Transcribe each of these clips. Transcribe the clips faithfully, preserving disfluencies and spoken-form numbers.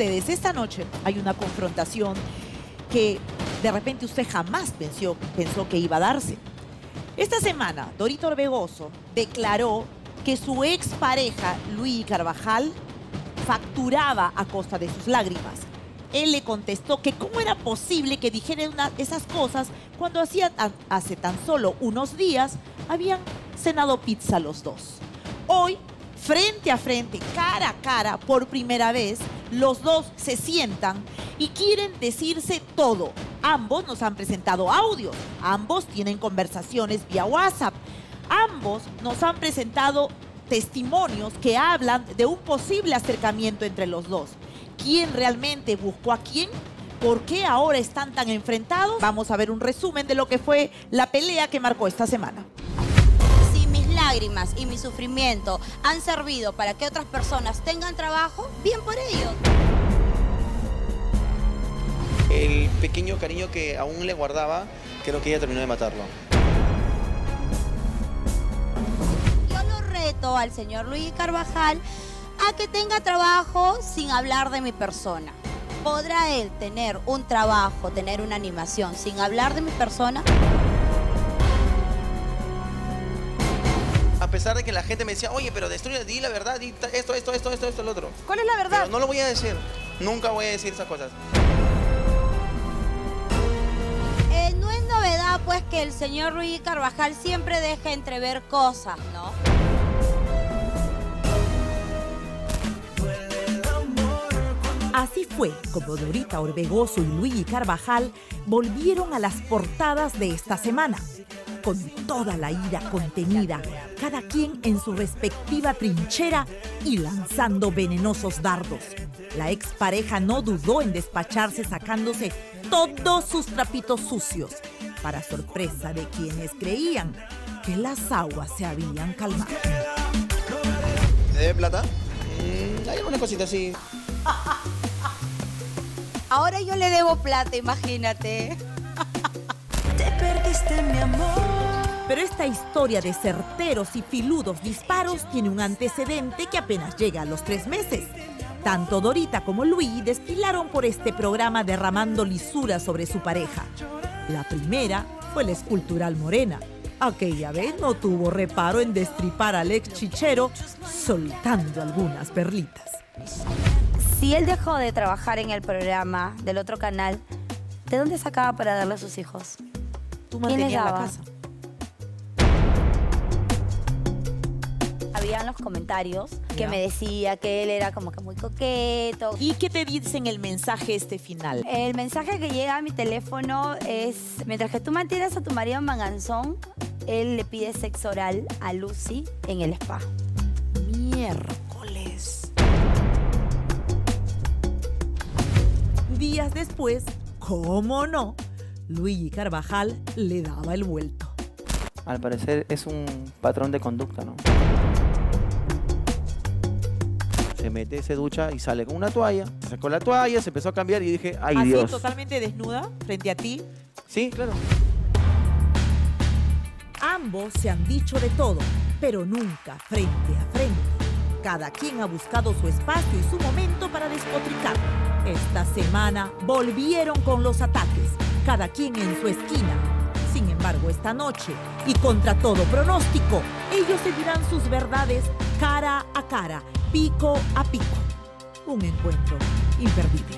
ustedes. Esta noche hay una confrontación que de repente usted jamás pensó, pensó que iba a darse. Esta semana, Dorita Orbegoso declaró que su expareja, Luigi Carvajal, facturaba a costa de sus lágrimas. Él le contestó que cómo era posible que dijera una, esas cosas cuando hacía, hace tan solo unos días habían cenado pizza los dos. Hoy, frente a frente, cara a cara, por primera vez, los dos se sientan y quieren decirse todo. Ambos nos han presentado audios, ambos tienen conversaciones vía WhatsApp, ambos nos han presentado testimonios que hablan de un posible acercamiento entre los dos. ¿Quién realmente buscó a quién? ¿Por qué ahora están tan enfrentados? Vamos a ver un resumen de lo que fue la pelea que marcó esta semana. Si mis lágrimas y mi sufrimiento han servido para que otras personas tengan trabajo, bien por ellos. El pequeño cariño que aún le guardaba, creo que ella terminó de matarlo. Yo lo reto al señor Luigi Carvajal a que tenga trabajo sin hablar de mi persona. ¿Podrá él tener un trabajo, tener una animación sin hablar de mi persona? A pesar de que la gente me decía, oye, pero destruye, di la verdad, di esto, esto, esto, esto, esto, lo otro. ¿Cuál es la verdad? Pero no lo voy a decir, nunca voy a decir esas cosas. Eh, no es novedad, pues, que el señor Luigi Carvajal siempre deja entrever cosas, ¿no? Así fue como Dorita Orbegoso y Luigi Carvajal volvieron a las portadas de esta semana. Con toda la ira contenida, cada quien en su respectiva trinchera y lanzando venenosos dardos. La expareja no dudó en despacharse sacándose todos sus trapitos sucios, para sorpresa de quienes creían que las aguas se habían calmado. ¿Me debe plata? Mm, hay alguna cosita así. Ahora yo le debo plata, imagínate. Te perdiste, mi amor. Pero esta historia de certeros y filudos disparos tiene un antecedente que apenas llega a los tres meses. Tanto Dorita como Luigi desfilaron por este programa derramando lisura sobre su pareja. La primera fue la escultural Morena. Aquella vez no tuvo reparo en destripar al ex chichero, soltando algunas perlitas. Si él dejó de trabajar en el programa del otro canal, ¿de dónde sacaba para darle a sus hijos? Tú ¿Quién les mantenías la daba? casa. Habían los comentarios que Ya. me decía que él era como que muy coqueto. ¿Y qué te dicen el mensaje este final? El mensaje que llega a mi teléfono es: mientras que tú mantienes a tu marido manganzón, él le pide sexo oral a Lucy en el spa. Miércoles. Días después, ¿cómo no? Luigi Carvajal le daba el vuelto. Al parecer es un patrón de conducta, ¿no? Se mete, se ducha y sale con una toalla. Se sacó la toalla, se empezó a cambiar y dije, ay Así, Dios. totalmente desnuda, frente a ti. Sí, claro. Ambos se han dicho de todo, pero nunca frente a frente. Cada quien ha buscado su espacio y su momento para despotricar. Esta semana volvieron con los ataques, cada quien en su esquina. Sin embargo, esta noche, y contra todo pronóstico, ellos se dirán sus verdades cara a cara, pico a pico. Un encuentro imperdible.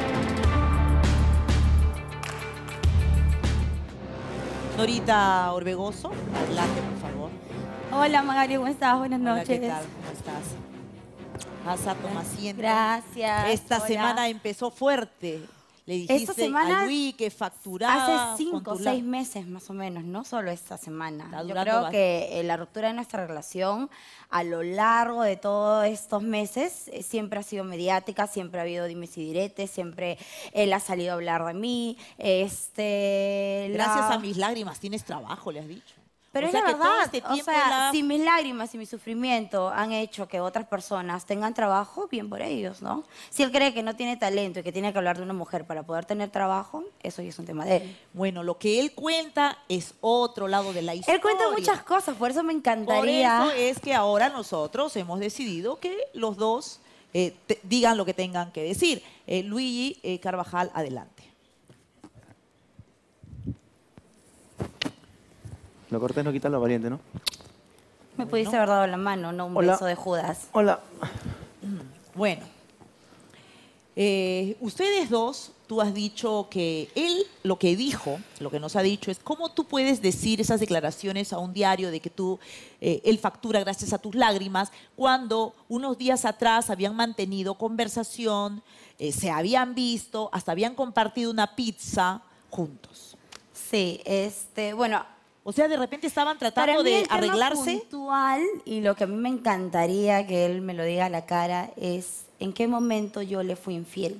Dorita Orbegoso, adelante, por favor. Hola, Magali, ¿cómo estás? Buenas Hola, noches. ¿qué tal? ¿Cómo estás? Pasa, toma asiento. Gracias. Esta Hola. semana empezó fuerte. Le dijiste Esta semana, a Luis que facturaba. Hace cinco con o tu seis la- meses más o menos, no solo esta semana. Está Yo durando creo bast- que eh, la ruptura de nuestra relación a lo largo de todos estos meses eh, siempre ha sido mediática, siempre ha habido dimes y diretes, siempre él ha salido a hablar de mí. Este, Gracias la- a mis lágrimas tienes trabajo, le has dicho. Pero O es sea la que todo verdad, este o tiempo sea, la- si mis lágrimas y mi sufrimiento han hecho que otras personas tengan trabajo, bien por ellos, ¿no? Si él cree que no tiene talento y que tiene que hablar de una mujer para poder tener trabajo, eso ya es un tema de él. Bueno, lo que él cuenta es otro lado de la historia. Él cuenta muchas cosas, por eso me Por encantaría. eso es que ahora nosotros hemos decidido que los dos eh, te- digan lo que tengan que decir. Eh, Luigi eh, Carvajal, adelante. Lo cortés no quita lo valiente, ¿no? Me pudiste haber dado la mano, no un Hola. beso de Judas. Hola. Bueno, eh, ustedes dos, tú has dicho que él lo que dijo, lo que nos ha dicho es cómo tú puedes decir esas declaraciones a un diario de que tú, eh, él factura gracias a tus lágrimas, cuando unos días atrás habían mantenido conversación, eh, se habían visto, hasta habían compartido una pizza juntos. Sí, este, bueno, O sea, de repente estaban para tratando mí de el tema arreglarse. puntual y lo que a mí me encantaría que él me lo diga a la cara es en qué momento yo le fui infiel.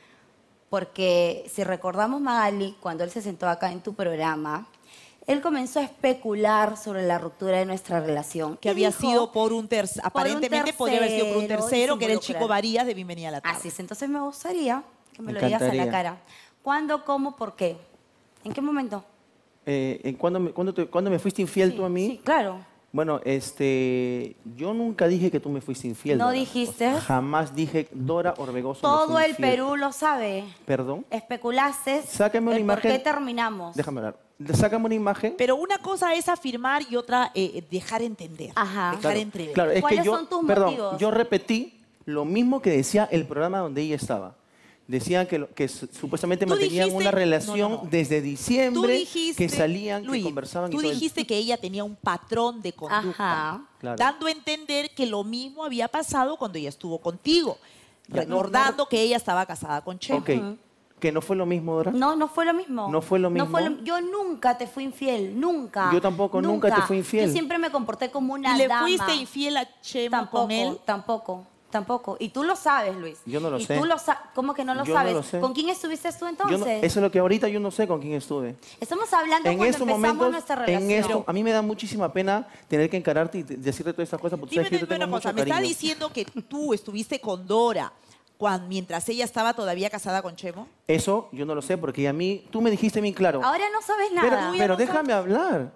Porque si recordamos, Magali, cuando él se sentó acá en tu programa, él comenzó a especular sobre la ruptura de nuestra relación. Que Y había dijo, sido por un tercero, aparentemente podría haber sido por un tercero, tercero, y que era el involucrar. Chico Varías de Bienvenida a la Tarde. Así es, entonces me gustaría que me, Me lo digas a la encantaría. cara. ¿Cuándo, cómo, por qué? ¿En qué momento? Eh, ¿en ¿cuándo, me, cuándo, te- cuándo me fuiste infiel Sí, tú a mí? Sí, claro. Bueno, este, yo nunca dije que tú me fuiste infiel. ¿No Dora. dijiste? O sea, jamás dije Dora Orbegoso me Todo fue el infiel. Perú lo sabe. Perdón. Especulaste Sácame una el por imagen. qué terminamos. Déjame hablar. Sácame una imagen. Pero una cosa es afirmar y otra eh, dejar entender. Ajá. Dejar Claro, entrever. claro, es que ¿Cuáles yo, son tus perdón, motivos? yo repetí lo mismo que decía el programa donde ella estaba. Decían que, lo- que su- supuestamente Tú mantenían dijiste- una relación no, no, no. desde Tú diciembre, dijiste, que salían, Luis, que conversaban y tú todo el- dijiste que ella tenía un patrón de conducta, Ajá. Claro. dando a entender que lo mismo había pasado cuando ella estuvo contigo, Ya, no, recordando que ella estaba casada con Chema. Ok. ¿Que no fue lo mismo, Dora? No, no fue lo mismo. ¿No fue lo mismo? Yo nunca te fui infiel, nunca. Yo tampoco, nunca te fui infiel. Yo siempre me comporté como una ¿Y le dama. fuiste infiel a Chema Tampoco, con él? tampoco, tampoco. Y tú lo sabes, Luis. Yo no lo y sé. Tú lo sa- ¿Cómo que no lo Yo no sabes? lo sé. ¿Con quién estuviste tú Yo entonces? no- eso es lo que ahorita yo no sé con quién estuve. Estamos hablando En cuando estos empezamos momentos, nuestra relación. en esto, a mí me da muchísima pena tener que encararte y te- decirte todas estas cosas porque tú Dime, sabes que yo te dime tengo una mucho cosa, me está cariño. diciendo que tú estuviste con Dora cuando, mientras ella estaba todavía casada con Chemo. Eso yo no lo sé porque a mí, tú me dijiste bien claro. Ahora no sabes nada. Pero, pero déjame hablar.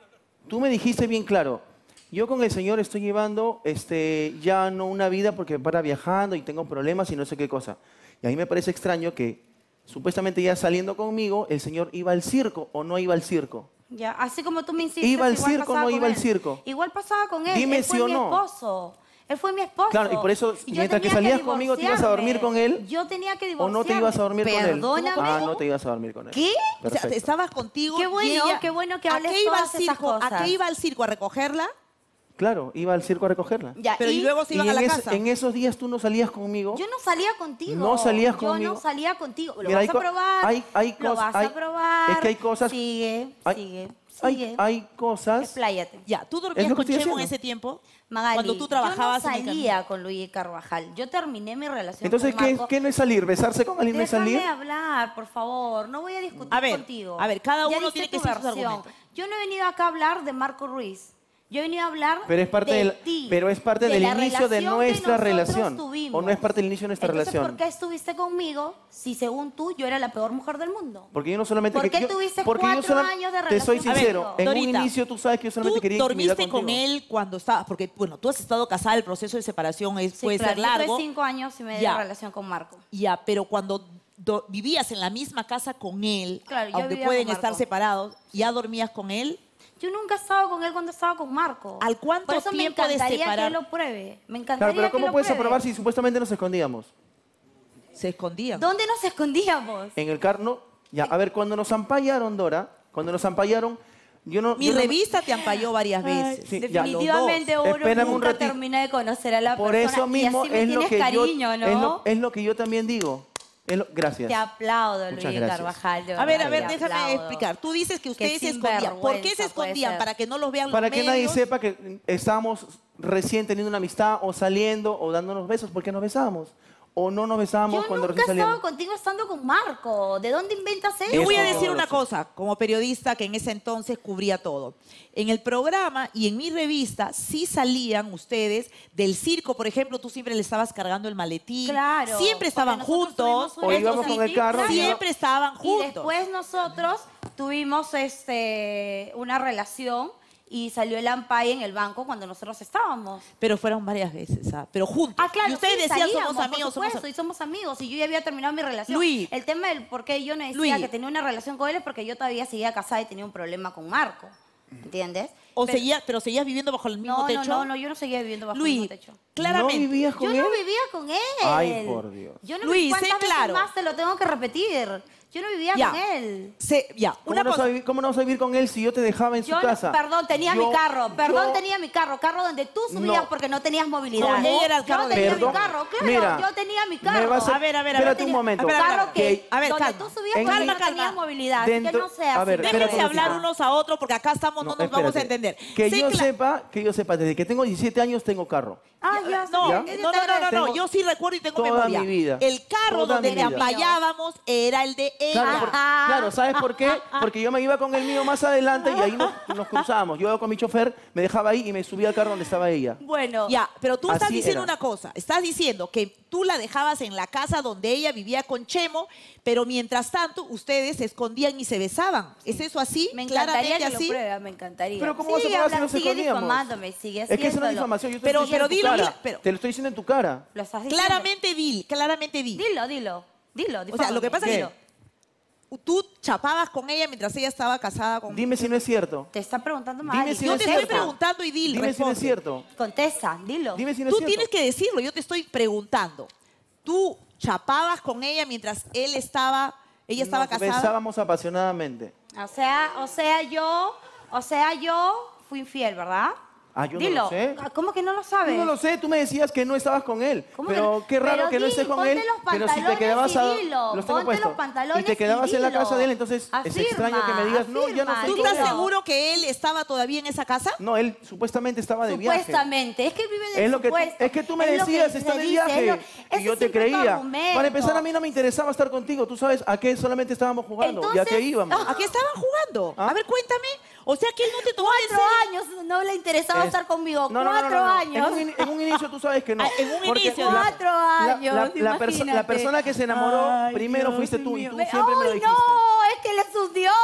Tú me dijiste bien claro. Yo con el Señor estoy llevando este, ya no una vida porque para viajando y tengo problemas y no sé qué cosa. Y a mí me parece extraño que supuestamente ya saliendo conmigo, el Señor iba al circo o no iba al circo. Ya, así como tú me insistes. ¿Iba al igual circo o pasaba no con iba al él. circo? Igual pasaba con él. Dime él fue sí o mi no. esposo. Él fue mi esposo. Claro, y por eso, Y yo mientras que tenía salías conmigo, ¿te ibas a dormir con él? Yo tenía que ¿O divorciarme. no te ibas a dormir con él? Perdóname. Ah, no te ibas a dormir con él. ¿Qué? O sea, Perfecto. estabas contigo. Qué y bueno, ella- qué bueno que ¿A hables qué iba al todas esas circo? ¿A cosas. qué iba al circo? ¿A recogerla? Claro, iba al circo a recogerla. Ya, Pero y, luego se Y iban a en, la es- casa. en esos días tú no salías conmigo. Yo no salía contigo. No salías Yo conmigo. no salía contigo. Lo Mira, hay vas a co- probar. hay- hay Lo cosas- vas hay- a probar. es que hay cosas- Sigue, hay- sigue, Hay, sigue. hay cosas. Expláyate. Ya, ¿tú Es dormías lo que con estoy Chemo en haciendo. ese tiempo? Magali, Cuando tú trabajabas yo no en el salía con Luis Carvajal. Yo terminé mi relación Entonces, con ¿qué, Marco. ¿qué no es salir? ¿Besarse con alguien no es salir? Déjame hablar, por favor. No voy a discutir A ver, contigo. a ver, cada Ya uno diste tiene que tu decir sus versión. argumentos. Yo no he venido acá a hablar de Marco Ruiz. Yo he venido a hablar Pero es parte, de del, ti. pero es parte de del la inicio de relación que nuestra nosotros relación. tuvimos. ¿O no es parte del inicio de nuestra Entonces, relación? ¿por qué estuviste conmigo si según tú yo era la peor mujer del mundo? Porque yo no solamente... ¿Por que- qué yo- tuviste porque yo cuatro solam- años de Te soy relación sincero, conmigo? en Dorita, un inicio tú sabes que yo solamente ¿Tú quería intimidad dormiste con contigo. él cuando estaba? Porque, bueno, tú has estado casada, el proceso de separación es, Sí, puede claro, ser yo tuve largo. cinco años y medio Ya. de relación con Marco. Ya, pero cuando do- vivías en la misma casa con él, Claro, yo aunque vivía pueden con estar Marco. separados, ¿ya dormías con él? Yo nunca he estado con él cuando estaba con Marco. ¿Al cuánto Por eso tiempo me de encantaría separar- que él lo pruebe. Me encantaría Claro, pero que ¿cómo lo puedes pruebe. aprobar si supuestamente nos escondíamos? Se escondían. ¿Dónde nos escondíamos? En el carno. Ya, a ver, cuando nos ampallaron, Dora, cuando nos ampallaron, yo no... Mi yo no- revista te ampalló varias veces. sí, ya. Definitivamente Los uno Espérame un nunca ratito. termina de conocer a la Por persona. eso mismo y así me es lo tienes que cariño, yo... ¿no? Es lo, es lo que yo también digo. Es lo- gracias. Te aplaudo, Muchas Luis gracias. Carvajal. de A ver, a ver, verdad, te déjame aplaudo. explicar. Tú dices que ustedes se escondían. ¿Por qué se sinvergüenza puede escondían? ser. ¿Para que no los vean los Para que nadie medios? sepa que estábamos recién teniendo una amistad o saliendo o dándonos besos, ¿por qué nos besábamos? O no nos besábamos Yo cuando nunca he recién estado salíamos. contigo estando con Marco. ¿De dónde inventas eso? Yo voy a Eso decir no una lo sé. cosa, como periodista que en ese entonces cubría todo. En el programa y en mi revista sí salían ustedes del circo, por ejemplo, tú siempre le estabas cargando el maletín. Claro. Siempre estaban porque nosotros juntos. tuvimos una O íbamos relación con el así, carro y claro. Siempre estaban Y juntos. después nosotros tuvimos este, una relación y salió el ampay en el banco cuando nosotros estábamos. Pero fueron varias veces, ¿ah? Pero juntos. Ah, claro, Y ustedes sí, decían salíamos, somos amigos, por somos supuesto, am- y somos amigos, y yo ya había terminado mi relación. Luis. El tema del por qué yo no decía Luis. que tenía una relación con él es porque yo todavía seguía casada y tenía un problema con Marco, ¿entiendes? O Pero- seguía, pero seguías viviendo bajo el mismo no, techo. no, no, no, yo no seguía viviendo bajo Luis, el mismo techo. claramente. ¿No vivías con Yo él? no vivía con él. Ay, por Dios. Yo no Luis, Luis, sé ¿cuántas claro. veces más te lo tengo que repetir? Yo no vivía Ya. con él. Se- ya, ¿Cómo, una no vas a cosa. vivir, ¿Cómo no vas a vivir con él si yo te dejaba en su Yo no- casa? perdón, tenía Yo- mi carro, perdón, yo- tenía mi carro, carro donde tú subías No. porque no tenías movilidad. No, ella era el carro yo de tenía Perdón. mi carro, claro, Mira, yo tenía mi me carro. vas A ver, a ver, a ver. Espérate un momento. A ver, a ver, Carro a ver. que, A ver, donde calma. tú subías En porque mi- no tenías movilidad, así que Dentro- no seas a ver, así. espérate Déjense un hablar momentito. unos a otros porque acá estamos, no, No, nos vamos a espérate. entender. Que Sé yo cla- sepa, que yo sepa, desde que tengo diecisiete años tengo carro. Ah, ya, No, ¿Ya? no, no, no, no, no, Tengo yo sí recuerdo y tengo toda memoria. mi vida. El carro Toda donde mi le vida. ampallábamos era el de ella. Claro, por- Ah. claro, ¿sabes por qué? Porque yo me iba con el mío más adelante y ahí nos, nos cruzábamos. Yo iba con mi chofer, me dejaba ahí y me subía al carro donde estaba ella. Bueno, Ya, pero tú estás Así diciendo era. una cosa. Estás diciendo que tú la dejabas en la casa donde ella vivía con Chemo, pero mientras tanto ustedes se escondían y se besaban. ¿Es eso así? me encantaría Claramente que lo así. pruebe, me encantaría. Pero ¿cómo vas a Sigue probar si hablando, nos sigue escondíamos? difamándome, sigue Es que eso no es haciéndolo. difamación, yo te Pero- lo estoy pero diciendo en dilo, tu cara. dilo, pero- Te lo estoy diciendo en tu cara. Lo estás diciendo. Claramente di, claramente di. Dilo, dilo, dilo. O sea, lo que pasa es ¿Qué? que tú chapabas con ella mientras ella estaba casada con... Dime si no es cierto. Te está preguntando Dime mal. si Yo no te es estoy cierto. preguntando y dile, Dime si no responde. es cierto. Contesta, dilo. Dime si no es Tú cierto. tienes que decirlo, yo te estoy preguntando. Tú chapabas con ella mientras él estaba, ella estaba Nos casada. besábamos apasionadamente. O sea, o sea, yo, o sea, yo fui infiel, ¿verdad? Ah, yo no Dilo. lo sé. ¿Cómo que no lo Tú sabes? no lo sé, tú me decías que no estabas con él. ¿Cómo que Pero no? qué raro Pero que no di, estés con ponte él. los Pero si te pantalones quedabas y a... dilo, Los tengo ponte puestos. los pantalones Y te y quedabas en la dilo. casa de él, entonces es Afirma, extraño que me digas, no, ya no afirma, estoy ¿Tú con estás él. dilo. seguro que él estaba todavía en esa casa? No, él supuestamente estaba de viaje. Supuestamente, es que vive del Es, lo que tú, supuesto. es que tú me Es lo que decías, se está de dice, es viaje. lo- Y ese yo te siempre es tu creía. argumento. Para empezar, a mí no me interesaba estar contigo. Tú sabes a qué solamente estábamos jugando y a qué Entonces- íbamos. ¿A qué estaban jugando? ¿Ah? A ver, cuéntame. O sea que él no te tomaba en Cuatro serio. años no le interesaba Es- estar conmigo. No, no, no, no, Cuatro no, no. años. En un, in- en un inicio tú sabes que no. Ah, en un Porque inicio. la- Cuatro la- años, La, la perso- la imagínate. persona que se enamoró Ay, primero Dios fuiste tú y mío. tú Me- siempre me lo ¡Ay, dijiste. no! Es que él es un dios.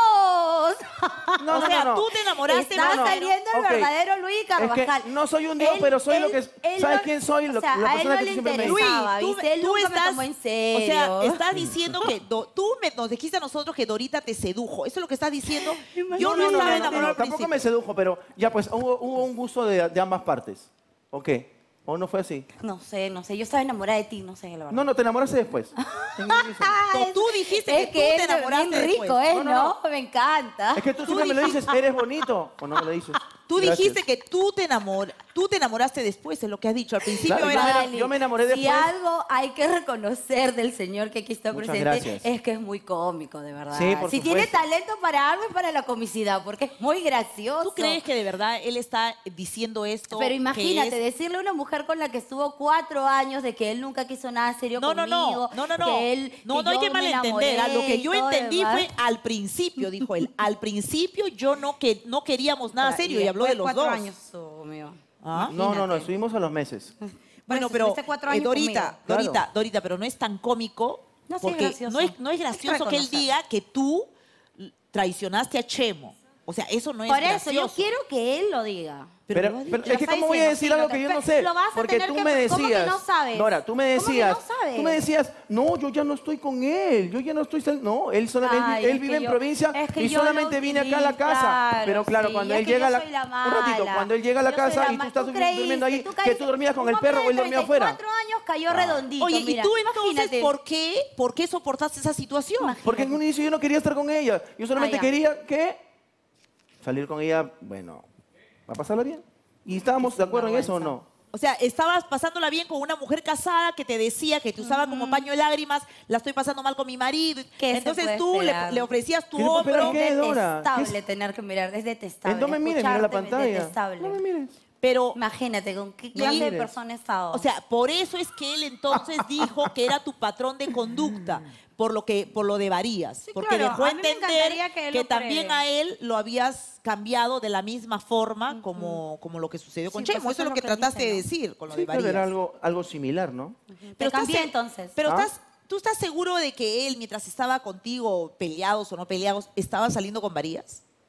No, O no, sea, no, no. tú te enamoraste Está más. saliendo el Ok. verdadero Luis Carvajal. Es que no soy un dios, Él- pero soy lo él- que... él ¿Sabes no- quién soy? Lo- o sea, la a él persona no que le tú siempre me interesa. dijiste. Estaba, tú, ¿viste? Él tú nunca me estás, tomó en o sea, serio. estás diciendo que Do- tú me- nos dijiste a nosotros que Dorita te sedujo. ¿Eso es lo que estás diciendo? Yo no, No, no, no, estaba no, no, enamorada no, al tampoco principio. me sedujo, pero ya pues hubo, hubo un gusto de, de ambas partes. ¿O qué? ¿O no fue así? No sé, no sé. Yo estaba enamorada de ti, no sé, la verdad. No, no, te enamoraste después. En un inicio. No, tú dijiste es que tú te es enamoraste bien rico, después. ¿eh? No, No, no, no. Me encanta. Es que tú siempre me lo dices, eres bonito. ¿O no me lo dices? Tú Gracias. dijiste que tú te, enamor, tú te enamoraste después, es lo que has dicho. Al principio Claro, era... yo me- Dale. yo me enamoré Si después. algo hay que reconocer del señor que aquí está Muchas presente gracias. es que es muy cómico, de verdad. Sí, por si tiene supuesto. talento para algo es para la comicidad, porque es muy gracioso. ¿Tú crees que de verdad él está diciendo esto? Pero que imagínate, es- decirle a una mujer con la que estuvo cuatro años de que él nunca quiso nada serio No, no, conmigo. no, no, no, no. Que él, no, que no hay yo que me malentender. enamoré ¿ah? Lo que y yo todo entendí demás. fue al principio, dijo él. Al principio yo no, que, no queríamos nada serio y habló de después los cuatro dos. años estuvo, mío. ¿Ah? No, no, no, Imagínate. estuvimos a los meses. Bueno, Pues, pero estuviste cuatro eh, años Dorita, conmigo. Dorita, Claro. Dorita, pero no es tan cómico No, sí es porque gracioso. no es, no es Hay que gracioso que él reconocer. diga que tú traicionaste a Chemo. O sea, eso no es Por eso, gracioso. yo quiero que él lo diga. Pero Pero, lo ha pero Lo es que está cómo voy a diciendo, decir sí, algo lo que yo te- no sé, lo vas a porque tener tú que- me decías, ¿cómo que no sabes? Dora, tú me ¿Cómo que decías, no sabes? tú me decías, no, yo ya no estoy con él, yo ya no estoy, sal- no, él solamente, Ay, él es vive que en yo- provincia es que y yo solamente lo vine acá a la viví, casa, claro, pero claro, sí, cuando es él que llega a yo la, soy la un ratito, mala. cuando él llega a la Yo soy casa la y tú ma- estás ¿tú durmi- durmiendo ahí, creíste? Tú que caíste- tú dormías con un el perro o él hombre de dormía afuera. treinta y cuatro años cayó redondito, Oye, mira, ¿y tú entonces imagínate. por qué, por qué soportaste esa situación? Porque en un inicio yo no quería estar con ella, yo solamente Ah, ya. quería que salir con ella, bueno, va a pasarla bien. ¿Y estábamos de acuerdo en eso o no? O sea, estabas pasándola bien con una mujer casada que te decía que te usaba como paño de lágrimas, la estoy pasando mal con mi marido. ¿Qué se Entonces puede tú le, esperar? le ofrecías tu ¿Qué se puede esperar? hombro, ¿Qué, Dora? ¿Qué Detestable tener que mirar, es detestable. Él no me mires, mira la Escucharte, pantalla. Detestable. No me mires. pero... Imagínate con qué No clase de mires. persona he estado. O sea, por eso es que él entonces dijo que era tu patrón de conducta, por lo que por lo de Varías, Sí, porque claro, dejó a mí me entender encantaría que él lo también pruebe. a él lo habías cambiado de la misma forma como, como lo que sucedió con Sí, pues Chemo. eso Eso es lo que él trataste dice, de ¿no? decir con lo Sí, de pero Varías. era algo, algo similar, ¿no? Te estás cambié se- entonces. Pero ¿Ah? estás, ¿tú estás seguro de que él, mientras estaba contigo, peleados o no peleados, estaba saliendo con Varías?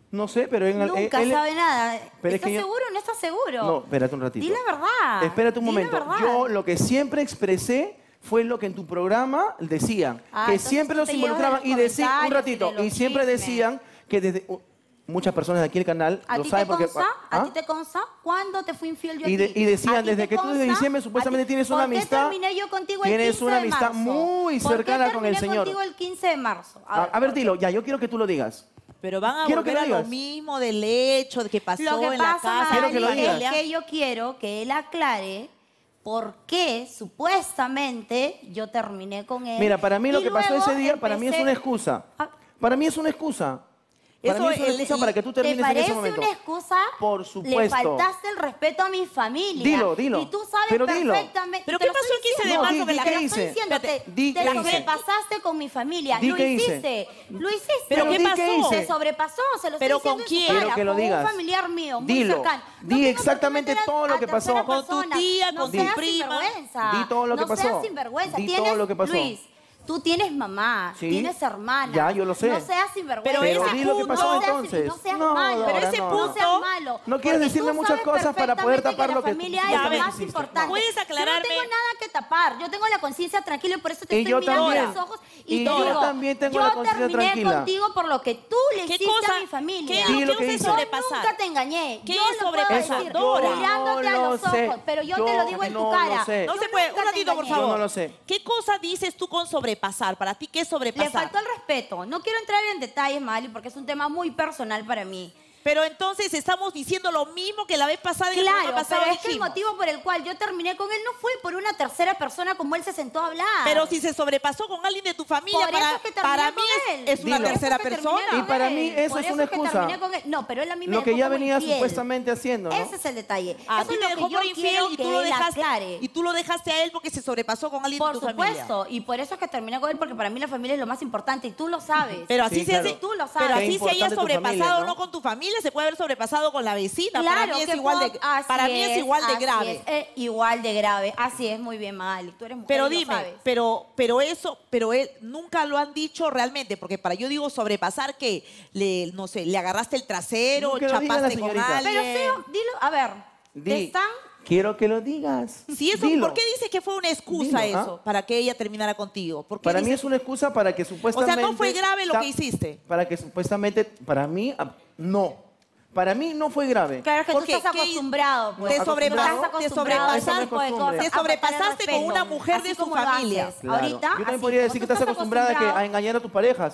No sé, pero en el- Nunca él- sabe nada. Pero es ¿Estás que yo- seguro o no estás seguro? No, espérate un ratito. Di la verdad. Espérate un Di la momento. verdad. Yo lo que siempre expresé fue lo que en tu programa decían, Ah, que entonces siempre tú los te llevas de involucraban los y decían un comentarios y ratito de los y siempre chismes. decían que desde uh, muchas personas de aquí el canal ¿A lo ti saben te porque consta? ¿Ah? ¿A ti te consta? ¿Cuándo te fui infiel yo a Y, de- ti? y ¿A decían, ti desde te que tú desde consta? diciembre ¿A supuestamente ti- tienes una ¿Por qué amistad. terminé yo contigo el Tienes quince una de amistad marzo? muy ¿Por qué cercana con el terminé señor. contigo el quince de marzo? A, a ver, dilo, ya, yo quiero que tú lo digas. Pero van a Quiero que volver lo a lo digas. mismo del hecho de que pasó Lo que en la pasa, casa. Quiero Mali, que lo es digas. que yo quiero que él aclare por qué supuestamente yo terminé con él. Mira, para mí lo y que pasó luego ese día, para mí es empecé- una excusa. Ah. Para mí es una excusa. Para Eso mí es una el- excusa y- para que tú ¿Te termines en parece ese momento. una excusa? Por Le supuesto. faltaste el respeto a mi familia. Dilo, dilo. Y tú sabes Pero dilo. perfectamente. ¿Pero te qué lo pasó estoy el quince de diciendo. marzo No, que di- la di Te qué lo estoy hice. diciendo, te, Espérate, di te qué hice. sobrepasaste con mi familia. Di lo qué hice. hiciste. Lo hiciste. ¿Pero qué Di pasó? hice. hice. Se sobrepasó, se lo ¿Pero estoy con diciendo en su quién? cara, Quiero que lo con digas. un familiar mío, muy Dilo. cercano. Di tengo por qué exactamente meter a- todo lo a que pasó. tercera Con tu persona. tía, no con tu seas prima. sinvergüenza. Di todo lo que no pasó. seas sinvergüenza. Di Tienes, todo lo que pasó. Luis, tú tienes mamá, Sí. tienes hermana. Ya, yo lo sé. No seas sinvergüenza. Pero Pero di lo que pasó no seas- entonces. No seas No, malo. Dora, Pero ese no, no punto- seas malo. No quieres porque decirme tú muchas sabes cosas para poder perfectamente tapar que lo que la familia tú es lo supuestamente más hiciste. importante. ¿Puedes aclararme? Yo no tengo nada que tapar. Yo tengo la conciencia tranquila y por eso te Y estoy yo mirando también. a los ojos y, Y te yo digo, también tengo yo la conciencia terminé tranquila. contigo por lo que tú le ¿Qué hiciste cosa? a mi familia. ¿Qué es Di lo lo que que usted hice. Yo sobrepasar? nunca te engañé. ¿Qué yo es lo puedo sobrepasar, decir, Dora? mirándote No a lo los sé. ojos, pero yo, Yo te lo digo en no tu lo cara. sé. No Yo se puede. nunca Un te ratito, por engañé. Yo favor. no lo sé. ¿Qué cosa dices tú con sobrepasar? Para ti, ¿qué es Le sobrepasar? faltó el respeto. No quiero entrar en detalles, Mali, porque es un tema muy personal para mí. Pero entonces estamos diciendo lo mismo que la vez pasada y el Claro, programa pasado pero es que el dijimos. motivo por el cual yo terminé con él no fue por una tercera persona como él se sentó a hablar. Pero si se sobrepasó con alguien de tu familia, Por eso para, es que terminé para mí con es, él. es una Dilo. tercera Por eso es que persona. terminé Y para con mí él. eso Por es una que excusa. terminé con él. No, pero él a mí me Lo que dejó ya como venía infiel. supuestamente haciendo, ¿no? Ese es el detalle. A Eso ti es te lo dejó que yo por infiel quiero y tú, que lo él dejaste, aclare. y tú lo dejaste a él porque se sobrepasó con alguien Por de tu familia. supuesto, y por eso es que terminé con él, porque para mí la familia es lo más importante y tú lo sabes. Pero así Sí, se claro. hace, Tú lo sabes. pero Qué así se haya importante tu sobrepasado familia, ¿no? no con tu familia, se puede haber sobrepasado con la vecina. para Claro mí es que igual de, puedo- así para mí es igual de así grave. es, eh, igual de grave. Así es, muy bien, Mali. Tú eres mujer Pero y lo dime, sabes. pero, pero eso, pero él nunca lo han dicho realmente, porque para yo digo sobrepasar que le, no sé, le agarraste el trasero, No, que lo diga la chapaste con señorita. alguien. Pero feo, dilo, a ver, Di, te están... quiero que lo digas. Si eso, Dilo. ¿por qué dices que fue una excusa Dilo, ¿ah? eso para que ella terminara contigo? ¿Por qué Para mí dices- es una excusa para que O supuestamente... sea, no fue grave lo Ta- que hiciste. Para que supuestamente, para mí, ah, no. Para mí no fue grave. Claro, es que tú Porque, estás ¿qué- acostumbrado. Pues. te Tú sobrepasó- estás te acostumbrado sobrepasaste- a ese tipo de te cosas, a sobrepasaste faltar el con una respeto, mujer así de su como lo familia. haces. Claro. Ahorita, Yo también así podría como decir que tú estás acostumbrada a, que- acostumbrado- a engañar a tus parejas.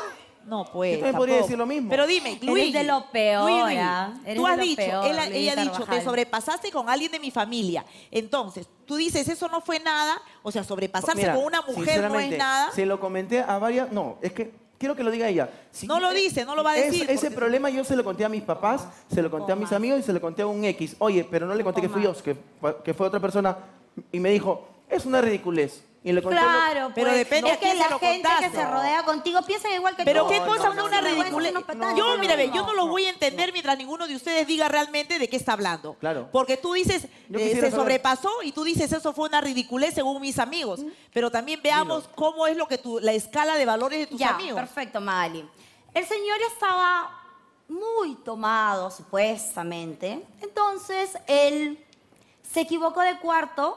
No, pues. Yo también podría tampoco. decir lo mismo. Pero dime, Eres Luis. de lo peor, Luis, Luis, ¿ah? Eres tú de has lo dicho, peor, él ha- Luis ella ha dicho, Carvajal. te sobrepasaste con alguien de mi familia. Entonces, tú dices, eso no fue nada. O sea, sobrepasarse Mira, con una mujer no es sinceramente, nada. Se lo comenté a varias... No, es que quiero que lo diga ella. Si- No lo dice, no lo va a es- decir, ese porque- problema yo se lo conté a mis papás, se lo conté a mis Comas. amigos y se lo conté a un X. Oye, pero no le conté que fui yo, que, fue- que fue otra persona. Y me dijo, es una ridiculez. Y le conté lo- Claro, Pero pues, depende es a que quién se la lo gente contaste. que se rodea contigo piensa igual que Pero tú. qué No, cosa no, fue no, una no, no, ridiculez. no, no, Yo, no, mira, ve, no, yo no lo no. voy a entender mientras ninguno de ustedes diga realmente de qué está hablando. Claro. Porque tú dices, Yo eh, quisiera se saber. sobrepasó y tú dices, eso fue una ridiculez según mis amigos. Pero también veamos Dilo. cómo es lo que tu, la escala de valores de tus Ya, amigos. perfecto, Mali. El señor estaba muy tomado, supuestamente. Entonces, él se equivocó de cuarto,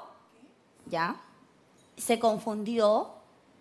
¿ya? Se confundió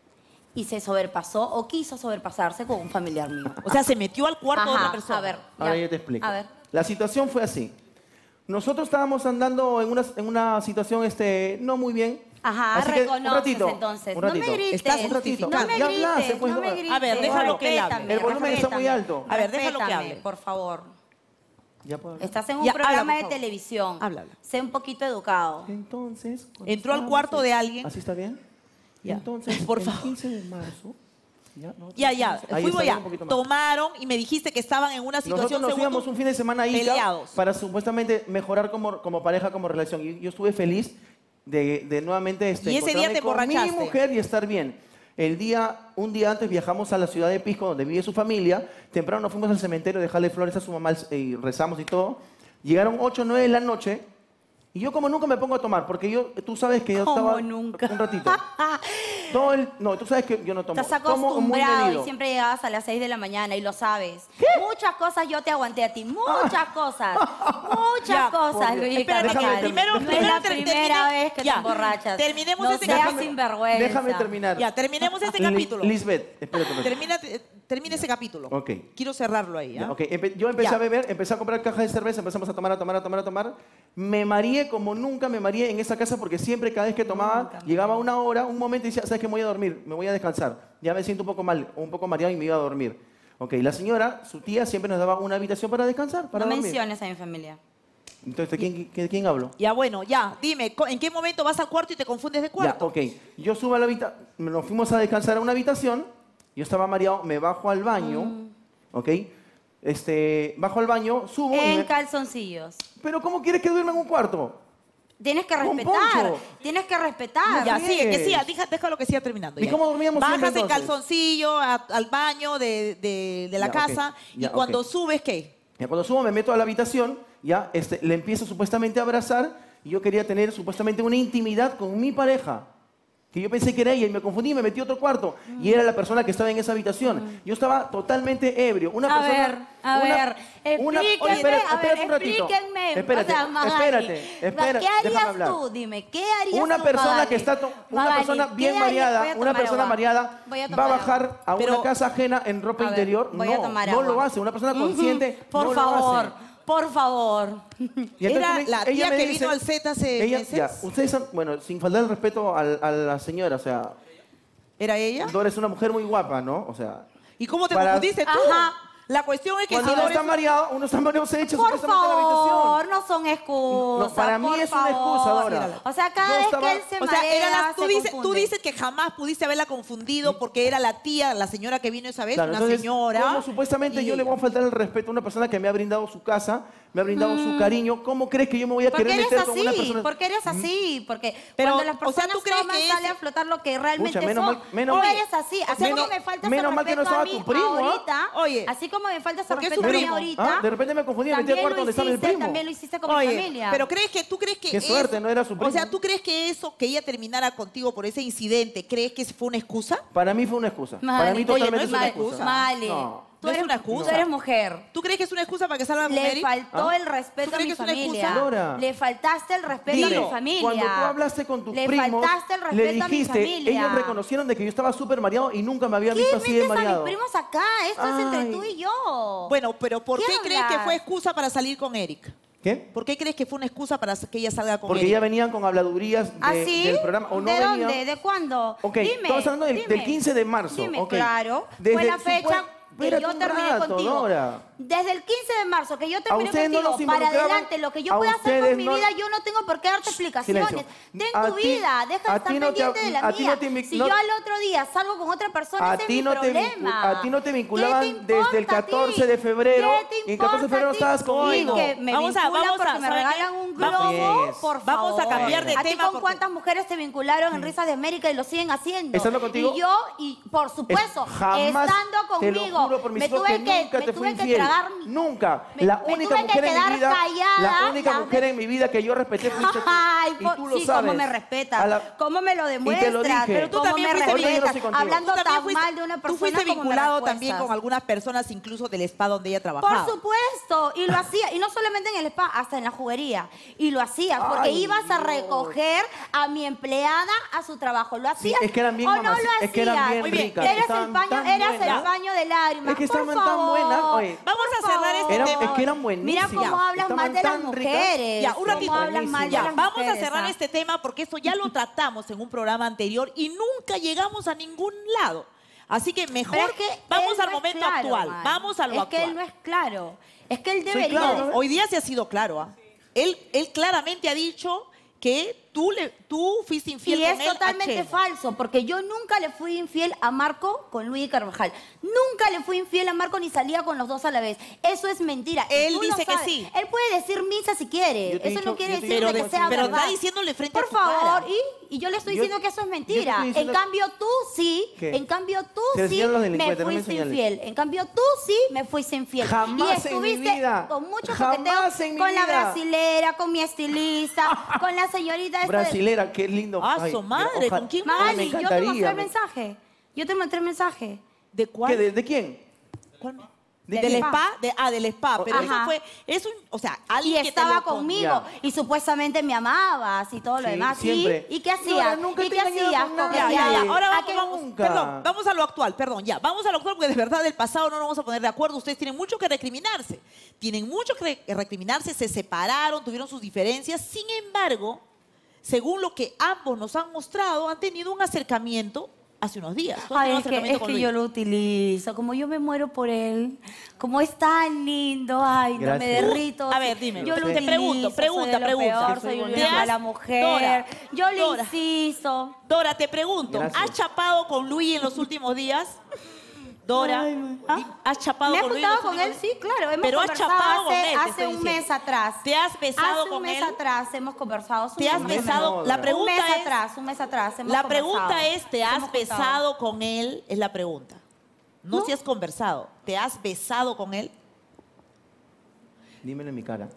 y se sobrepasó o quiso sobrepasarse con un familiar mío. O sea, se metió al cuarto de Ajá, otra persona. a ver. Ahora ya. yo te explico. A ver. La situación fue así. Nosotros estábamos andando en una, en una situación este, no muy bien. Ajá, Así que, un reconoces ratito, entonces. un No ratito. me grites. Estás Un ratito. No me Ya grites, hablaste, pues, no me Dora. grites. A ver, déjalo que él hable. Respétame, El volumen está muy respétame. alto. A ver, déjalo que Respétame, hable. por favor. Ya puedo hablar. Estás en un Ya, programa habla, por de favor. televisión. Habla, habla. Sé un poquito educado. Entonces... cuando Entró al estábamos cuarto en- de alguien. ¿Así está bien? Ya. Entonces, Por el favor. quince de marzo... Ya, no, Ya, ya, Ahí fuimos está bien, ya. un poquito más. Tomaron y me dijiste que estaban en una situación Nosotros nos según íbamos tú, un fin de semana ahí peleados. para supuestamente mejorar como, como pareja, como relación. Y yo estuve feliz de, de nuevamente este, Y ese día encontrarme te con mi emborrachaste. mujer y estar bien. El día, un día antes viajamos a la ciudad de Pisco, donde vive su familia. Temprano nos fuimos al cementerio a dejarle flores a su mamá y rezamos y todo. Llegaron ocho o nueve de la noche. Y yo como nunca me pongo a tomar, porque yo, tú sabes que yo Como estaba... nunca. Un ratito. Todo el, no, tú sabes que yo no tomo. Estás Tomo muy acostumbrado y medido. siempre llegabas a las seis de la mañana y lo sabes. Muchas cosas yo te aguanté a ti. Muchas cosas. Muchas Ya, cosas, por Dios. Luis Espérate, Déjame Carvajal. primero- no es primero la ter- primera termina- vez que ya. te emborrachas. Terminemos no este seas capítulo. sinvergüenza. Déjame terminar. Ya, terminemos este Li- capítulo. Lisbeth, espérate. espérate. Termina, eh, termina ese capítulo. Ok. Quiero cerrarlo ahí, ¿ah? Ya, ok. Empe- yo empecé Ya. a beber, empecé a comprar cajas de cerveza, empezamos a tomar, a tomar, a tomar, a tomar. Me mareé como nunca me mareé en esa casa porque siempre cada vez que tomaba, llegaba una hora, un momento y decía, ¿sabes qué? Me voy a dormir, me voy a descansar. Ya me siento un poco mal, un poco mareado y me iba a dormir. Ok, la señora, su tía, siempre nos daba una habitación para descansar, para No dormir. menciones a mi familia. Entonces, ¿de quién, de quién hablo? Ya, bueno, ya, dime, co- ¿en qué momento vas al cuarto y te confundes de Ya, cuarto? ok. Yo subo a la habitación, nos fuimos a descansar a una habitación, yo estaba mareado, me bajo al baño, Mm. ok. Este, bajo al baño, subo y En me- calzoncillos. Pero ¿cómo quieres que duerma en un cuarto? Tienes que Con respetar. poncho. Tienes que respetar. Ya, Así sigue, que es. siga, deja, déjalo que siga terminando. ¿Y ya. cómo dormíamos Bajas siempre, en entonces? calzoncillo a- al baño de, de- de la Ya, ok. casa Ya, y cuando ok. subes, ¿qué? Ya, cuando subo me meto a la habitación, ya este, le empiezo supuestamente a abrazar y yo quería tener supuestamente una intimidad con mi pareja. Que yo pensé que era ella y me confundí y me metí a otro cuarto. Y era la persona que estaba en esa habitación. Yo estaba totalmente ebrio. Una A persona, ver, a una- ver, una- explíquenme, Oye, espera- a ver, espérate un ratito. explíquenme. Espérate, o sea, Magali, espérate, espérate, ¿qué harías déjame hablar. tú? Dime, ¿qué harías Una tú, persona Magali? que está, to- una Magali, persona ¿qué bien harías? mareada, Voy a una tomar persona agua. mareada Voy a va a tomar bajar agua. a Pero- una casa ajena en ropa A ver, interior. voy a no, tomar no agua. lo hace. Una persona Ujú. consciente Por no favor, lo hace. por favor. Y entonces Era me- la ella tía me que dice- vino al Z hace ella, meses. ya, ustedes, son- bueno, sin faltar el respeto al- a, la señora, o sea, ¿Era ella? Dora es una mujer muy guapa, ¿no? O sea, ¿Y cómo te Para- confundiste tú? Ajá. La cuestión es que cuando si uno Dora está es- mareado, uno está mareado, se echa Por supuestamente a la favor, habitación. no son excusas. No, para mí por es una favor. excusa, Dora. O sea, cada Yo vez estaba- que él se O sea, marea, era la- tú, se dices, tú confunde. dices que jamás pudiste haberla confundido porque era la tía, la señora que vino esa vez, Claro, una entonces, señora. ¿cómo supuestamente y yo le voy a ella. faltar el respeto a una persona que me ha brindado su casa, me ha brindado su cariño? ¿Cómo crees que yo me voy a Porque querer eres meter con una así, persona? porque eres así, porque Pero, cuando las o sea, personas ¿tú crees toman que sale ese- a flotar lo que realmente Pucha, menos son. mal- menos Tú mal- eres así, así menos- como me falta menos ese mal que no respeto a estaba mí tu primo, ¿ah? ahorita, Oye, así como me falta ese ¿por qué respeto su a mí primo? ahorita, ¿Ah? De repente me confundí, me metí al también cuarto lo donde estaba el hiciste, primo. también lo hiciste con mi Oye, familia. pero crees que tú crees que Qué eso- suerte, no era su O primo. sea, ¿tú crees que eso, que ella terminara contigo por ese incidente, crees que fue una excusa? Para mí fue una excusa. Mali, Para mí oye, totalmente no es es una una excusa. excusa. Mali, No. tú, No es eres, una excusa. tú eres mujer. ¿Tú crees que es una excusa para que salga con Le Eric? faltó ¿Ah? el respeto ¿Tú a crees mi que es una excusa? familia. Dora. Le faltaste el respeto a Dilo. mi familia. Cuando tú hablaste con tus Le primos, faltaste el le respeto a mi dijiste, familia. ellos reconocieron de que yo estaba súper mareado y nunca me había ¿Qué visto así de metes a mis mareado. primos acá? Esto es entre Ay. tú y yo. Bueno, pero ¿por ¿Qué qué, crees que hablas? fue excusa para salir con Eric? ¿Qué? ¿Por qué crees que fue una excusa para que ella salga con Porque Eric? ya venían con habladurías de- ¿Ah, sí? del programa. ¿O no ¿De venían? dónde? ¿De cuándo? Ok, Dime, estamos hablando del, dime. del quince de marzo. Dime, ok. claro. Desde Fue la su- fecha que Espérate yo un terminé rato, contigo. Dora. Desde el quince de marzo que yo A terminé ustedes no contigo, los para involucraban, adelante, lo que yo a pueda hacer con ustedes mi no- vida, yo no tengo por qué darte explicaciones. Silencio. Ten A tu ti- vida, deja a de ti estar no te- pendiente de la a ti mía. no te invi- si no- yo al otro día salgo con otra persona, A ese ti es no mi te vincu- problema. a ti no te ¿Qué vinculaban importa desde el a ti? catorce de febrero, ¿Qué te y el catorce de febrero importa a ti? estabas conmigo. Y que me Vamos a- vinculan vamos a- porque me ¿sabe qué? regalan un No globo, friegues. por favor. Vamos a cambiar de ¿A ti tema con porque- cuántas mujeres te vincularon en Risas de América y lo siguen haciendo? ¿Estando contigo? Y yo, y por supuesto, Es- jamás, estando te lo conmigo, juro por mis me hijos tuve que que, nunca me te fui tuve que infiel. tragar mi- Nunca. Me- la me única tuve que mujer en mi quedar vida, callada, la única las mujer ve- en mi vida que yo respeté fuiste tú. Ay, y po- tú lo sí, sabes. cómo me A respetas, la- cómo me lo demuestras, dije. pero Tú cómo también me fuiste- Ahorita yo no respetas, estoy contigo. hablando Tú también tan fuiste- mal de una persona Tú fuiste como me vinculado recuestas. también con algunas personas, incluso del spa donde ella trabajaba. Por supuesto, y lo hacía, y no solamente en el spa, hasta en la juguería. Y lo hacías, porque Ay, ibas a Dios. recoger a mi empleada a su trabajo. ¿Lo Sí, hacías es que eran bien o no lo mamaci- hacías? es que eran bien Muy bien, ricas. Eras el estaban paño, tan eras el buenas. paño de lágrimas. Es que por estaban tan favor. buenas, oye. Vamos a Por cerrar este favor. tema. Es que eran Mira buenísimas. cómo hablas Estaban mal de las tan ricas. mujeres. Ya, un ratito. Cómo hablas mal de Ya, las vamos a mujeres, cerrar ¿ah? este tema porque esto ya lo tratamos en un programa anterior y nunca llegamos a ningún lado. Así que mejor Pero es que vamos él al no es momento claro, actual. man. Vamos a lo es actual. que él no es claro. Es que él debería... claro. de- Hoy día se ha sido claro. ¿ah? Él, él claramente ha dicho que tú, le, tú fuiste infiel Y con es él a totalmente Chemo. falso, porque yo nunca le fui infiel a Marco con Luis Carvajal. Nunca le fui infiel a Marco ni salía con los dos a la vez. Eso es mentira. y Él tú lo dice que sabes. sí. Él puede decir misa si quiere. Yo te he Eso dicho- no quiere yo te he decir Pero, de de- que sea pero verdad. está diciéndole frente Por a tu cara. favor, y, y yo le estoy Yo- diciendo que eso es yo te mentira. estoy diciendo- En cambio, tú sí, ¿Qué? en cambio, tú Se sí enseñan los me delincuentes, no me fuiste señales. infiel. En cambio, tú sí me fuiste infiel. Jamás y en mi estuviste vida. con mucho Jamás coqueteo en mi con la vida. brasilera, con mi estilista, con la señorita esta Brasilera, qué lindo. Ah, Ay, su madre, ojalá- ¿con quién me Magali, yo te encantaría, mostré el me- mensaje. Yo te mostré el mensaje. ¿De cuál? ¿Qué, de, de quién? ¿Cuál? ¿De ¿Del quién? spa? De, ah, del spa. Pero eso Ajá. fue... Es un... O sea, Y alguien que te estaba lo con- conmigo. Ya. Y supuestamente me amabas y todo lo Sí, demás. ¿Y? siempre. ¿Y qué Nora, hacías? nunca ¿Y te qué he engañado hacías? con nada. Ya, Porque- ya, ya. Ahora ¿A vamos, qué- vamos, nunca? perdón, vamos a lo actual, perdón, ya. Vamos a lo actual porque de verdad del pasado no nos vamos a poner de acuerdo. Ustedes tienen mucho que recriminarse. Tienen mucho que re- recriminarse, se separaron, tuvieron sus diferencias. Sin embargo, según lo que ambos nos han mostrado, han tenido un acercamiento hace unos días. Tú has Ay, tenido es que, acercamiento es con que Luis. yo lo utilizo. Como yo me muero por él. Como es tan lindo. Ay, no me Gracias. derrito. A ver, dime. Yo lo te utilizo, pregunto, pregunta, soy de lo pregunta. peor, soy ¿Te una has- mala mujer. Dora, yo le Dora. insisto. Dora, te pregunto, Gracias. ¿has chapado con Luis en los últimos días? Dora, ¿Ah? di- ¿has chapado Me he con Luis en juntado los con él, últimos sí, claro. Hemos Pero has conversado chapado con hace, él, te hace estoy un mes diciendo. atrás. ¿Te has besado hace con un mes él? atrás hemos conversado. hace un ¿Te has mes más o besado? menos. La pregunta un mes es- atrás, un mes atrás hemos La conversado. pregunta es, ¿te Hemos has juntado. besado con él? Es la pregunta. No, No. si has conversado. ¿Te has besado con él? Dímelo en mi cara.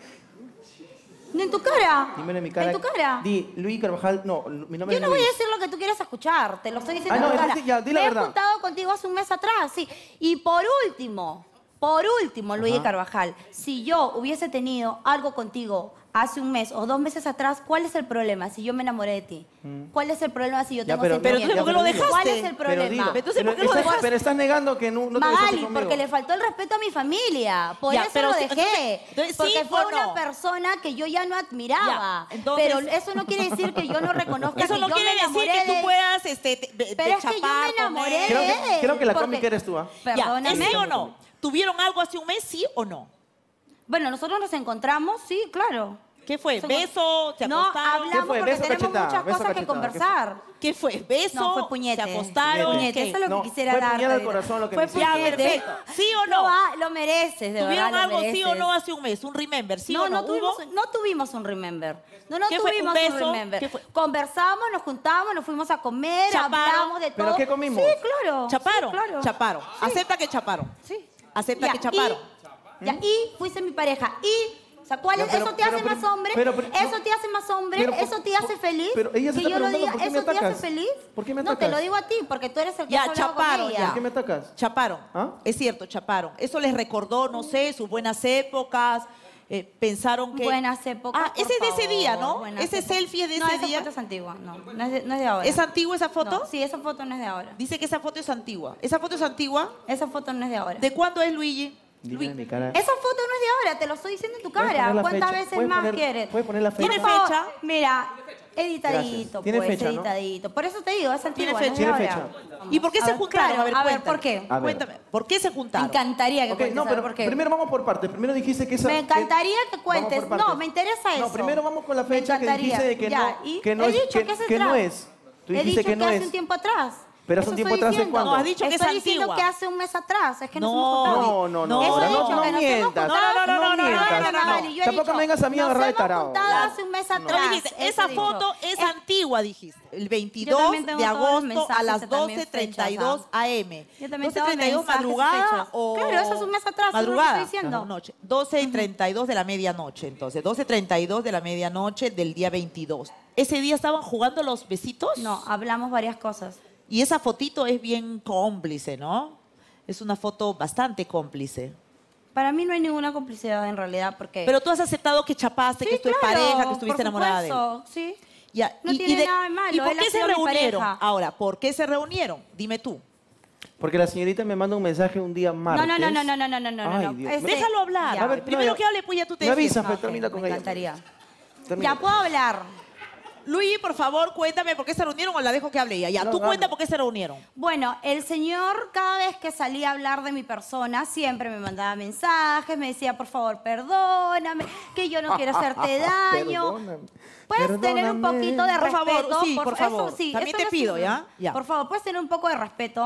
No, en tu cara. Dímelo en mi cara. En tu cara. Di, Luis Carvajal, no, mi nombre Yo es no voy a Luis. decir lo que tú quieres escuchar, te lo estoy diciendo Ah, no, en tu cara. entonces ya, di la Me verdad. he juntado contigo hace un mes atrás, sí. Y por último, por último, Luis Ajá. Carvajal, si yo hubiese tenido algo contigo hace un mes o dos meses atrás, ¿cuál es el problema si yo me enamoré de ti? ¿Cuál es el problema si yo Ya, tengo pero- Pero sentimientos? entonces, ¿por qué ya, lo pero dilo. dejaste? ¿Cuál es el Pero problema? dilo. Entonces, ¿por qué Pero lo estás- dejaste? Pero estás negando que no, no te besaste Magali, conmigo. porque le faltó el respeto a mi familia. Por Ya, eso pero lo si- dejé. entonces- entonces, porque ¿sí fue o una no? persona que yo ya no admiraba. Ya, entonces- pero eso no quiere decir que yo no reconozca Eso que no yo quiere me decir enamoré que tú de- puedas este, te- de- Pero de es que yo chapar me con enamoré él. Creo que- de él. creo que la porque- cómica eres tú, ¿ah? Ya, Perdóname. ¿es sí o no? ¿Tuvieron algo hace un mes, sí o no? Bueno, nosotros nos encontramos, sí, claro. ¿Qué fue? Somos- ¿Beso? ¿Se No, acostaron? hablamos ¿Qué fue? porque ¿Beso, tenemos cachetada? muchas ¿Beso, cosas que cachetada? conversar. ¿Qué fue? ¿Beso? No, fue puñete. ¿Se acostaron? Puñete, ¿Qué? eso es lo No, que quisiera fue dar. puñal al corazón lo que Fue me hiciste. Ya, puñete. perfecto. ¿Sí o no? Lo, va- lo mereces, de ¿Tuvieron verdad, lo algo sí o mereces. no hace un mes? ¿Un remember? ¿Sí no, o no? no, tuvimos, ¿Hubo? no tuvimos un remember. No, no ¿Qué fue? ¿Un tuvimos beso? un remember. ¿Qué fue? Conversamos, nos juntábamos, nos fuimos a comer, ¿Chaparon? hablamos de todo. ¿Pero qué comimos? Sí, claro. ¿Chaparon? Sí, claro. Chaparon. Sí. Acepta que chaparon. Sí. Acepta Ya, que chaparon. Y, ya, y fuiste mi pareja. Y, o sea, ¿cuál Ya, es? pero- ¿Eso te pero- hace pero- más hombre? pero- pero- ¿Eso no. te hace más hombre? Pero, ¿Eso te hace feliz? pero ella se que está yo lo preguntando, diga, ¿por qué me ¿eso te hace atacas? feliz? ¿Por qué me No, te atacas? lo digo a ti, porque tú eres el que Ya, has hablado con chaparon, ella. ya. ¿Por qué me atacas? Chaparon. ¿Ah? Es cierto, chaparon. Eso les recordó, no sé, sus buenas épocas. eh, pensaron que... Buenas épocas. Ah, ese por es de ese favor, día, ¿no? buenas Ese épocas. selfie es de no, ese esa día. foto es antigua, no, no es de, no es de ahora. ¿Es antigua esa foto? No, sí, esa foto no es de ahora. Dice que esa foto es antigua. ¿Esa foto es antigua? Esa foto no es de ahora. ¿De cuándo es, Luigi? Dime Luis- en mi cara. Esa foto no es de ahora, te lo estoy diciendo en tu ¿Puedes cara. poner la ¿Cuántas fecha? veces ¿Puedes más poner- quieres? puedes poner la Por fecha? favor, ¿Tiene fecha? Mira, editadito, Gracias. Tiene pues, fecha, ¿no? editadito. Por eso te digo, es ¿Tiene antigua, fecha? no es ¿Tiene de fecha? ahora. ¿Y por qué A se ver, juntaron? claro, a ver, a ver, cuéntame. ¿por qué? A ver. Cuéntame, ¿por qué se Me juntaron? encantaría que Ok, cuentes, no, a ver, pero ¿por qué? primero vamos por partes. Primero dijiste que esa... Me encantaría que Vamos cuentes. por partes. No, me interesa eso. No, primero vamos con la Me fecha que encantaría. dijiste de que Ya, no, ¿y? que no He es, dicho que, que, es que no atrás. es. Tú He dijiste dicho que no hace es. un tiempo atrás. Pero hace Eso un tiempo estoy atrás, ¿de diciendo. cuándo? No, has dicho que es Estoy diciendo antigua. que hace un mes atrás. Es que nos No, hemos juntado. No, no, no. Eso ahora he no, dicho, no que nos hemos mientas. juntado. No, no, no, no, no, mientas. no, no, no. Magali, yo he Tampoco dicho, me vengas a mí a nos agarrar de hemos tarado. juntado La- hace un mes No, atrás. dijiste, Eso esa he dicho. foto es Eh, antigua, dijiste. El Yo veintidós también tengo de todos los agosto a mensajes las y también doce treinta y dos fechas, a m. Yo también doce tengo treinta y dos mensajes y madrugada fechas. o... Claro, eso es un mes atrás, eso es lo que Madrugada. estoy diciendo. No, noche. doce y treinta y dos de la medianoche, entonces. doce treinta y dos de la medianoche del día veintidós. ¿Ese día estaban jugando los besitos? No, hablamos varias cosas. Y esa fotito es bien cómplice, ¿no? Es una foto bastante cómplice. Para mí no hay ninguna complicidad en realidad porque... Pero tú has aceptado que chapaste, Sí, que esto es claro, pareja, que estuviste por enamorada de él. supuesto, sí. Ya, No tiene nada de malo, ¿Y por él qué ha se sido mi reunieron? pareja. Ahora, ¿por qué se reunieron? Dime tú. Porque la señorita me manda un mensaje un día martes. No, no, no, no, no, no, no, no, Ay, no. Dios. Este- Déjalo hablar. Ya. A ver, Primero no, que hable, pues ya tú te Me avisas, defiendes. pero termina con Me ella. encantaría. Termina. Ya puedo hablar. Luigi, por favor, cuéntame por qué se reunieron o la dejo que hable ella. Ya, No, tú no, cuenta no. por qué se reunieron. Bueno, el señor cada vez que salía a hablar de mi persona siempre me mandaba mensajes, me decía, por favor, perdóname, que yo no quiero hacerte daño. Perdóname, Puedes tener un perdóname. poquito de Por favor, respeto. sí, por eso favor. sí, También eso te no es pido, un- ¿ya? Ya. Por favor, puedes tener un poco de respeto.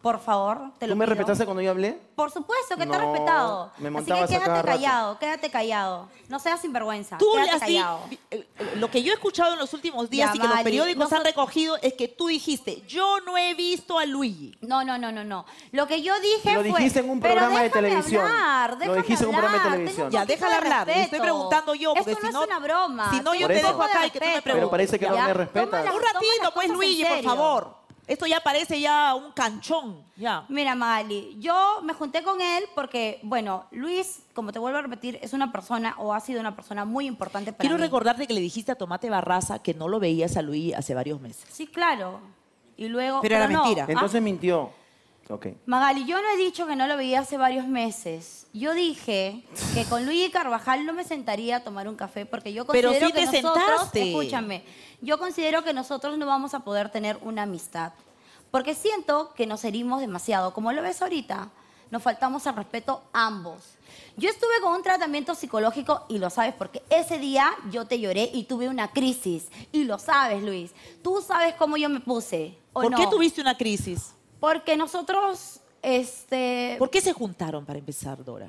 Por favor, te lo ¿Tú me pido. respetaste cuando yo hablé? Por supuesto que te he No, respetado. me Así montabas que a cada quédate rato. callado, quédate callado. No seas sinvergüenza. Tú quédate así, callado. eh, lo que yo he escuchado en los últimos días Ya, y que los Mali, periódicos no han so- recogido es que tú dijiste, yo no he visto a Luigi. No, no, no, no, no. Lo que yo dije Lo fue... dijiste en un pero programa de déjame televisión. Hablar, Lo déjame dijiste en un programa de hablar, televisión. tengo Ya, un poquito déjala de hablar. Le estoy respeto. preguntando yo, porque Esto si no no- es una broma. si no, yo te Tengo dejo un poco de acá y que tú me respeto. preguntes. Pero parece que no Ya, me respetas. toma las- Un toma las ratito, pues cosas en Luigi, por serio. favor. Esto ya parece ya un canchón. Ya. Mira, Magali, yo me junté con él porque, bueno, Luis, como te vuelvo a repetir, es una persona o ha sido una persona muy importante para Quiero mí. recordarte que le dijiste a Tomate Barraza que no lo veías a Luigi hace varios meses. Sí, claro. Y luego... Pero era no. mentira. Entonces mintió. Ok. Magali, yo no he dicho que no lo veía hace varios meses. Yo dije que con Luigi Carvajal no me sentaría a tomar un café porque yo Pero considero sí que te nosotros, sentaste. escúchame, yo considero que nosotros no vamos a poder tener una amistad. Porque siento que nos herimos demasiado. Como lo ves ahorita, nos faltamos al respeto ambos. Yo estuve con un tratamiento psicológico y lo sabes porque ese día yo te lloré y tuve una crisis. Y lo sabes, Luis. Tú sabes cómo yo me puse. ¿O ¿Por no? qué tuviste una crisis? Porque nosotros, este... ¿Por qué se juntaron para empezar, Dora?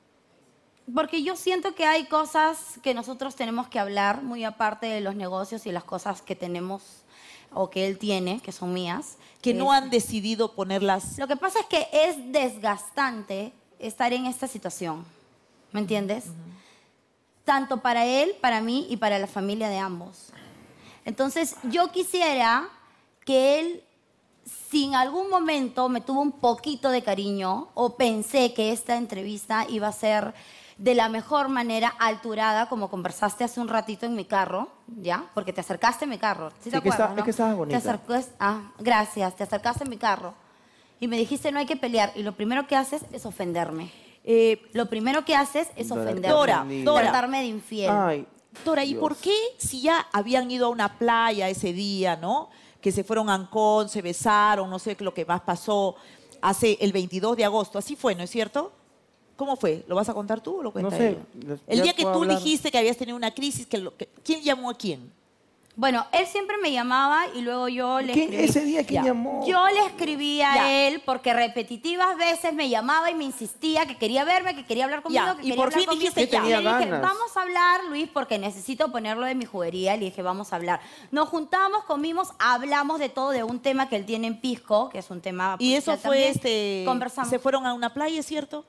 Porque yo siento que hay cosas que nosotros tenemos que hablar, muy aparte de los negocios y las cosas que tenemos o que él tiene, que son mías. Que no Es- han decidido ponerlas. Lo que pasa es que es desgastante estar en esta situación, ¿me entiendes? Tanto para él, para mí y para la familia de ambos. Entonces, yo quisiera que él, si en algún momento me tuvo un poquito de cariño o pensé que esta entrevista iba a ser de la mejor manera alturada, como conversaste hace un ratito en mi carro, ¿ya? Porque te acercaste en mi carro, ¿sí te Sí, que acuerdas, está- no? es que estabas bonita. Te acercas- ah, gracias, te acercaste en mi carro y me dijiste no hay que pelear y lo primero que haces es ofenderme. Eh, Lo primero que haces es Dora, ofenderme. Dora, Dora. Tratarme de infiel. Ay, Dora, ¿y Dios. por qué si ya habían ido a una playa ese día, ¿no? Que se fueron a Ancón, se besaron, no sé qué lo que más pasó hace el veintidós de agosto, así fue, ¿no es cierto? ¿Cómo fue? ¿Lo vas a contar tú o lo cuenta No sé, ella? les- El ya día que puedo tú hablar. dijiste que habías tenido una crisis, que lo- que- ¿quién llamó a quién? Bueno, él siempre me llamaba y luego yo le ¿Quién, escribí. ese día quién Ya. llamó? Yo le escribí a Ya. él porque repetitivas veces me llamaba y me insistía que quería verme, que quería hablar conmigo, Ya, que y quería por hablar fin conmigo. dijiste Y ya. le Tenía dije, ganas. vamos a hablar, Luis, porque necesito ponerlo de mi juguería. Le dije, vamos a hablar. Nos juntamos, comimos, hablamos de todo, de un tema que él tiene en Pisco, que es un tema... Y pues, eso ya fue también este. Conversamos. Se fueron a una playa, ¿es cierto?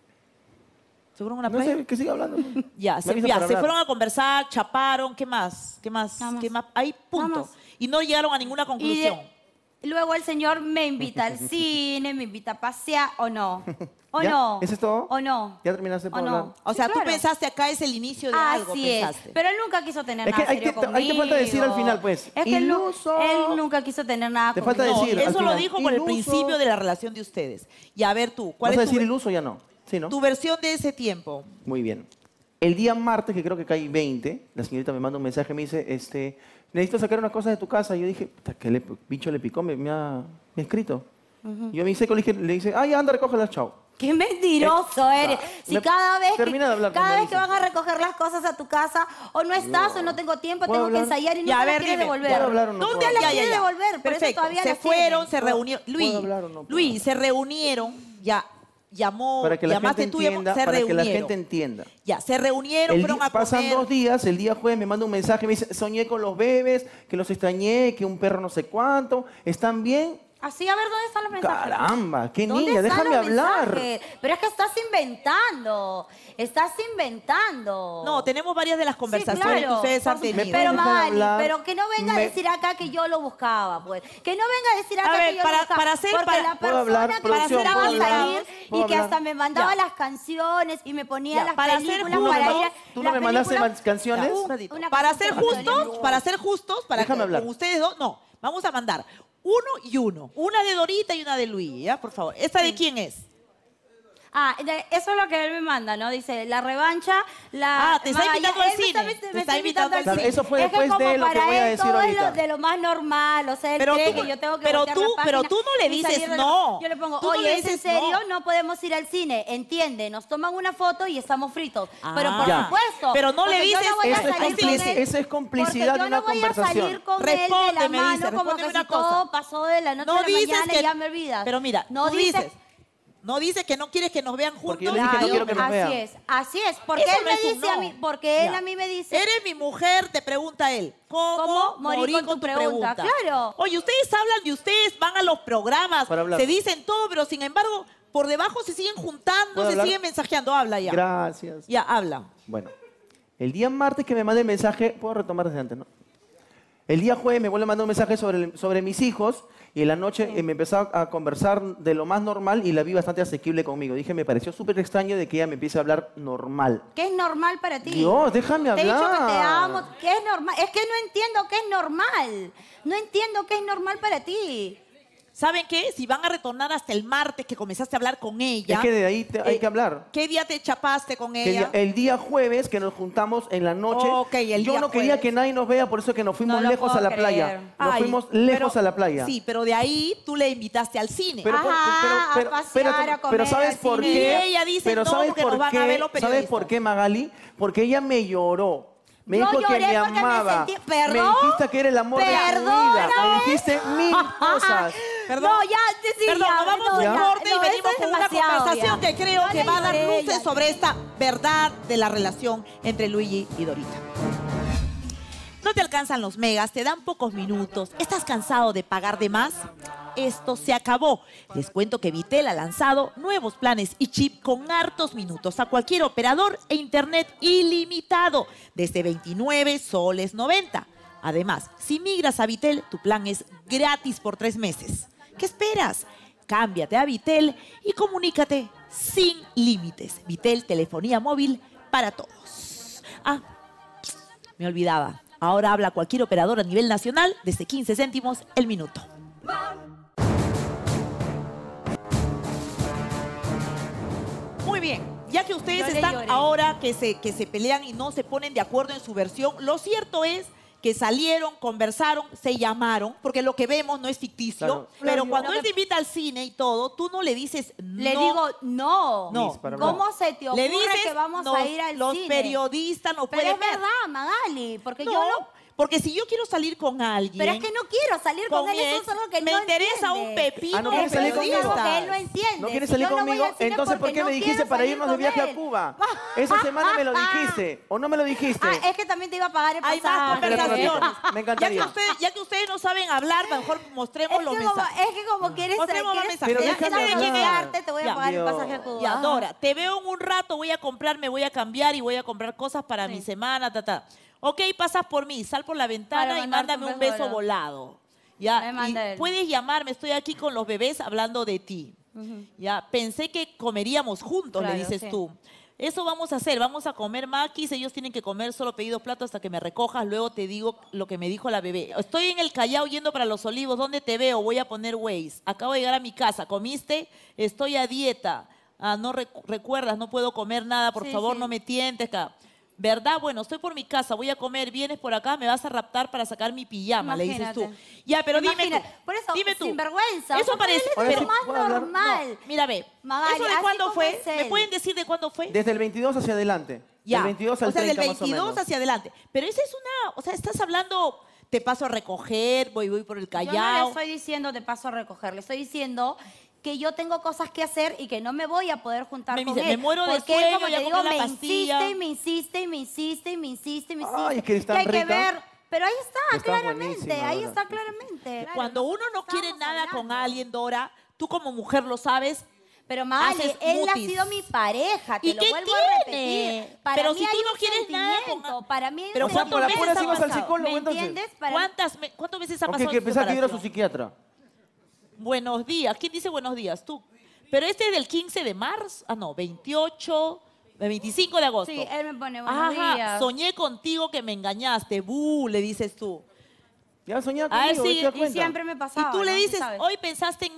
¿Se fueron a una No playa? sé, que siga hablando. Ya, Me se, avisas ya, para se hablar. fueron a conversar, chaparon, ¿qué más? ¿Qué más? Nada más. ¿Qué más? Ahí, punto. Nada más. Y no llegaron a ninguna Y conclusión. de- luego el señor me invita al cine, me invita a pasear, ¿o no? ¿O ¿Ya? no? ¿Eso es todo? ¿O no? ¿Ya terminaste ¿O por no? hablar? O Sí, sea, tú claro. pensaste acá es el inicio de algo, Así es. pensaste. Pero él nunca quiso tener Es que nada hay serio que- ahí te falta decir al conmigo. final, pues, Es que él, nu- iluso. él nunca quiso tener nada Te conmigo. falta No, decir al eso lo final, dijo con el iluso. principio de la relación de ustedes. Y a ver tú, ¿cuál ¿Vas a es tu, decir iluso o ya no? Sí, ¿no? tu versión de ese tiempo? Muy bien. El día martes, que creo que cae veinte, la señorita me manda un mensaje, me dice, este, necesito sacar unas cosas de tu casa. Y yo dije, puta, ¿qué le, bicho le picó? Me, me ha, me ha escrito. Yo me seco, le dije, le dice, ay, anda, recógelas, chao. Qué mentiroso Eh, eres. ah, Si me- cada vez, que, termina de hablar, cada pues, vez que Melissa. vas a recoger las cosas a tu casa, o no estás, o no tengo tiempo, ¿Puedo tengo que hablar? ensayar y no Ya, te a la ver, quieres dime. devolver. ¿Puedo hablar o no ¿Dónde puedo la hablar? quieres devolver? Por eso Perfecto. todavía Se la fueron, tienes. se reunieron. Luis, hablar o no puedo? Luis, se reunieron, ya llamó, Para que la llamaste gente tú, llamó- entienda, se para que la reunieron. gente entienda. Ya, se reunieron, El fueron día- a pasan comer. dos días, el día jueves me manda un mensaje, me dice, soñé con los bebés, que los extrañé, que un perro no sé cuánto, ¿están bien? Así, a ver, ¿dónde están los mensajes? Caramba, qué ¿Dónde niña, están déjame los hablar. mensajes? Pero es que estás inventando. Estás inventando. No, tenemos varias de las Sí, conversaciones claro, que ustedes han por su- tenido. Pero ¿Me puedes dejar Mali, hablar? pero que no venga Me- a decir acá que yo lo buscaba, pues. Que no venga a decir acá A ver, que yo para- lo buscaba. para hacer- porque para- la ¿Puedo persona hablar, que producción? estaba ¿Puedo a hablar? salir ¿Puedo y que hablar? hasta me mandaba Ya. las canciones y me ponía Ya, las para hacer películas justo- para ir a- ¿Tú no las me mandaste películas- más canciones? Ya, Uh, un ratito. una Para cosa ser que- justos, para ser justos, para Déjame que hablar. con ustedes dos, no, vamos a mandar uno y uno. Una de Dorita y una de Luis, ¿ya? Por favor. ¿Esta de quién es? Ah, de- eso es lo que él me manda, ¿no? Dice, la revancha, la... Ah, te está Magallanes- invitando al él me cine. está- me Te está está invitando al Claro, cine. eso fue Es que después como de lo que para voy a él decir todo es ahorita. lo- de lo más normal, o sea, él Pero cree tú- que yo tengo que pero voltear tú- la pero página tú no le y dices salir de la- no. Yo le pongo, Tú no oye, le ¿es en dices serio? no. No podemos ir al cine, entiende, nos toman una foto y estamos fritos. Pero por Ya. supuesto. Pero no le porque yo dices, voy a eso es salir con cómplice- él, eso es complicidad porque de una yo no voy a conversación. salir con él de Responde, la me mano dice, como responde que una si cosa. todo pasó de la noche No a la dices mañana que... y ya me olvidas. Pero mira, no tú dices... dices... No dices que no quieres que nos vean juntos. Porque yo le dije que no Claro, quiero que nos así vean. es, así es, porque Eso él no me es un dice a no. mí, porque él Ya. a mí me dice, Eres mi mujer, te pregunta él. ¿Cómo, ¿Cómo morí con tu pregunta? Claro. Oye, ustedes hablan de ustedes, van a los programas, Para hablar. se dicen todo, pero sin embargo, por debajo se siguen juntando, ¿Puedo se hablar? siguen mensajeando. Habla ya. Gracias. Ya, habla. Bueno, el día martes que me mande el mensaje, puedo retomar desde antes, ¿no? El día jueves me vuelve a mandar un mensaje sobre, el- sobre mis hijos y en la noche eh, me empezó a, a conversar de lo más normal y la vi bastante asequible conmigo. Dije, me pareció súper extraño de que ella me empiece a hablar normal. ¿qué es normal para ti? Dios, déjame Te he hablar. dicho que te amo, ¿qué es normal? Es que no entiendo qué es normal. No entiendo qué es normal para ti. ¿Saben qué? Si van a retornar hasta el martes que comenzaste a hablar con ella. Es que de ahí te- hay eh, que hablar. ¿Qué día te chapaste con Que ella? día- el día jueves que nos juntamos en la noche, Ok, el yo día no quería jueves. que nadie nos vea, por eso que nos fuimos No lo lejos puedo a la creer. playa. Nos Ay, fuimos lejos pero- a la playa. Sí, pero de ahí tú le invitaste al cine. Pero, por- Ajá, pero, a pero, pasear, pero- a comer, pero ¿sabes al por cine. qué? Y ella dice pero no, ¿sabes porque por nos van qué? a ver los ¿Sabes periodistas. por qué, Magali? Porque ella me lloró. Me No dijo que lloré me porque me amaba. sentí- ¿Perdón? Me dijiste que era el amor de tu vida. Perdóname. Me dijiste mil cosas. Perdón. No, ya, sí, Perdón, ya, nos vamos no, a un ya. corte y No, venimos eso es con una demasiado conversación ya. que creo No que le va a dar lloré, luces ya. sobre esta verdad de la relación entre Luigi y Dorita. No te alcanzan los megas, te dan pocos minutos. ¿Estás cansado de pagar de más? Esto se acabó. Les cuento que Vitel ha lanzado nuevos planes y chip con hartos minutos a cualquier operador e internet ilimitado desde veintinueve soles noventa. Además, si migras a Vitel, tu plan es gratis por tres meses. ¿Qué esperas? Cámbiate a Vitel y comunícate sin límites. Vitel, telefonía móvil para todos. Ah, me olvidaba. Ahora habla cualquier operador a nivel nacional desde quince céntimos el minuto. Muy bien, ya que ustedes Lloré, están lloré. ahora que se, que se pelean y no se ponen de acuerdo en su versión, lo cierto es que salieron, conversaron, se llamaron, porque lo que vemos no es ficticio, Claro. pero Claro. cuando él te invita al cine y todo, tú no le dices no. Le digo, no. No. Para hablar. ¿Cómo se te ocurre Le dices, que vamos nos- a ir al los cine? periodistas no Pero pueden es ver. verdad, Magali, porque No, yo no... porque si yo quiero salir con alguien... Pero es que no quiero salir con, con él, eso él, es algo que me no interesa un entiende. pepino Ah, ¿no de quieres salir Eso es conmigo? algo que él no periodistas. entiende. ¿No quieres Si salir yo no voy conmigo? al cine Entonces, ¿por porque qué no me dijiste quiero para salir irnos de con viaje a él? Cuba? Esa semana me lo dijiste. ¿O no me lo dijiste? Ah, es que también te iba a pagar el Hay pasaje. más conversaciones. Me encantaría. Ya que, ustedes, ya que ustedes no saben hablar, mejor mostremos Es los que, como, mensajes. es que como quieres, Mostremos más quieres mensajes. Pero ya- déjame ya hablar. quedarte, te voy a Ya. pagar el Dios. pasaje a Cuba. Ya, Dora, te veo en un rato, voy a comprar, me voy a cambiar y voy a comprar cosas para mi semana, ta, ta. Ok, pasas por mí, sal por la ventana Para y mandarte mándame un un beso beso volado. Ya, Me y manda él. puedes llamarme, estoy aquí con los bebés hablando de ti. Ya, pensé que comeríamos juntos, le Claro, dices sí. tú. Eso vamos a hacer, vamos a comer maquis, ellos tienen que comer solo pedido plato hasta que me recojas, luego te digo lo que me dijo la bebé. Estoy en el Callao yendo para Los Olivos, ¿dónde te veo? Voy a poner Waze. Acabo de llegar a mi casa, ¿comiste? Estoy a dieta. Ah, no recu- recuerdas, no puedo comer nada, por Sí, favor, sí. no me tientes acá. ¿Verdad? Bueno, estoy por mi casa, voy a comer, vienes por acá, me vas a raptar para sacar mi pijama, le dices tú. Imagínate. Ya, pero dime tú. Imagínate. Por eso, dime tú. sinvergüenza, Eso porque parece... él es Ahora lo sí más puedo hablar. normal. Mira, ve. Magali, ¿Eso de así cuándo como fue? es él. ¿Me pueden decir de cuándo fue? Desde el veintidós hacia adelante. Ya. Del veintidós al o sea, del treinta más o veintidós menos. hacia adelante. Pero esa es una... O sea, estás hablando... Te paso a recoger, voy, voy por el Yo no Callao. le estoy diciendo te paso a recoger, le estoy diciendo que yo tengo cosas que hacer y que no me voy a poder juntar Me con dice, él. me muero de porque él, sueño, como ya te comí digo, la me pastilla. insiste y me insiste y me insiste y me insiste y me insiste. Ay, es que eres tan hay que rica. ver. Pero ahí está, Estás claramente, buenísima, ahí Dora. está claramente. Cuando uno no quiere Estamos nada con hablando. alguien, Dora, tú como mujer lo sabes. Pero Magali, haces él ha mutis. sido mi pareja, te ¿Y lo qué vuelvo a tiene? repetir. Para Pero mí si tú hay no un quieres nada con- sentimiento, para mí hay un Pero O sea, por la ¿cuántas pura veces sí ha vas al pasado? psicólogo, ¿Me entonces. entiendes? Para- ¿Cuántas, me- ¿Cuántas veces ha Ok, pasado que en tu pensaba que iba a su separación? psiquiatra. Buenos días. ¿Quién dice buenos días? Tú. Pero este es del quince de marzo. Ah, no, veintiocho, veinticinco de agosto. Sí, él me pone buenos Ajá, días. soñé contigo que me engañaste. Bu, le dices tú. Ya soñaba A ver, conmigo, sí, ¿te das y cuenta? siempre me pasaba. y tú le ¿no? dices, ¿Sabes? hoy pensaste en mí,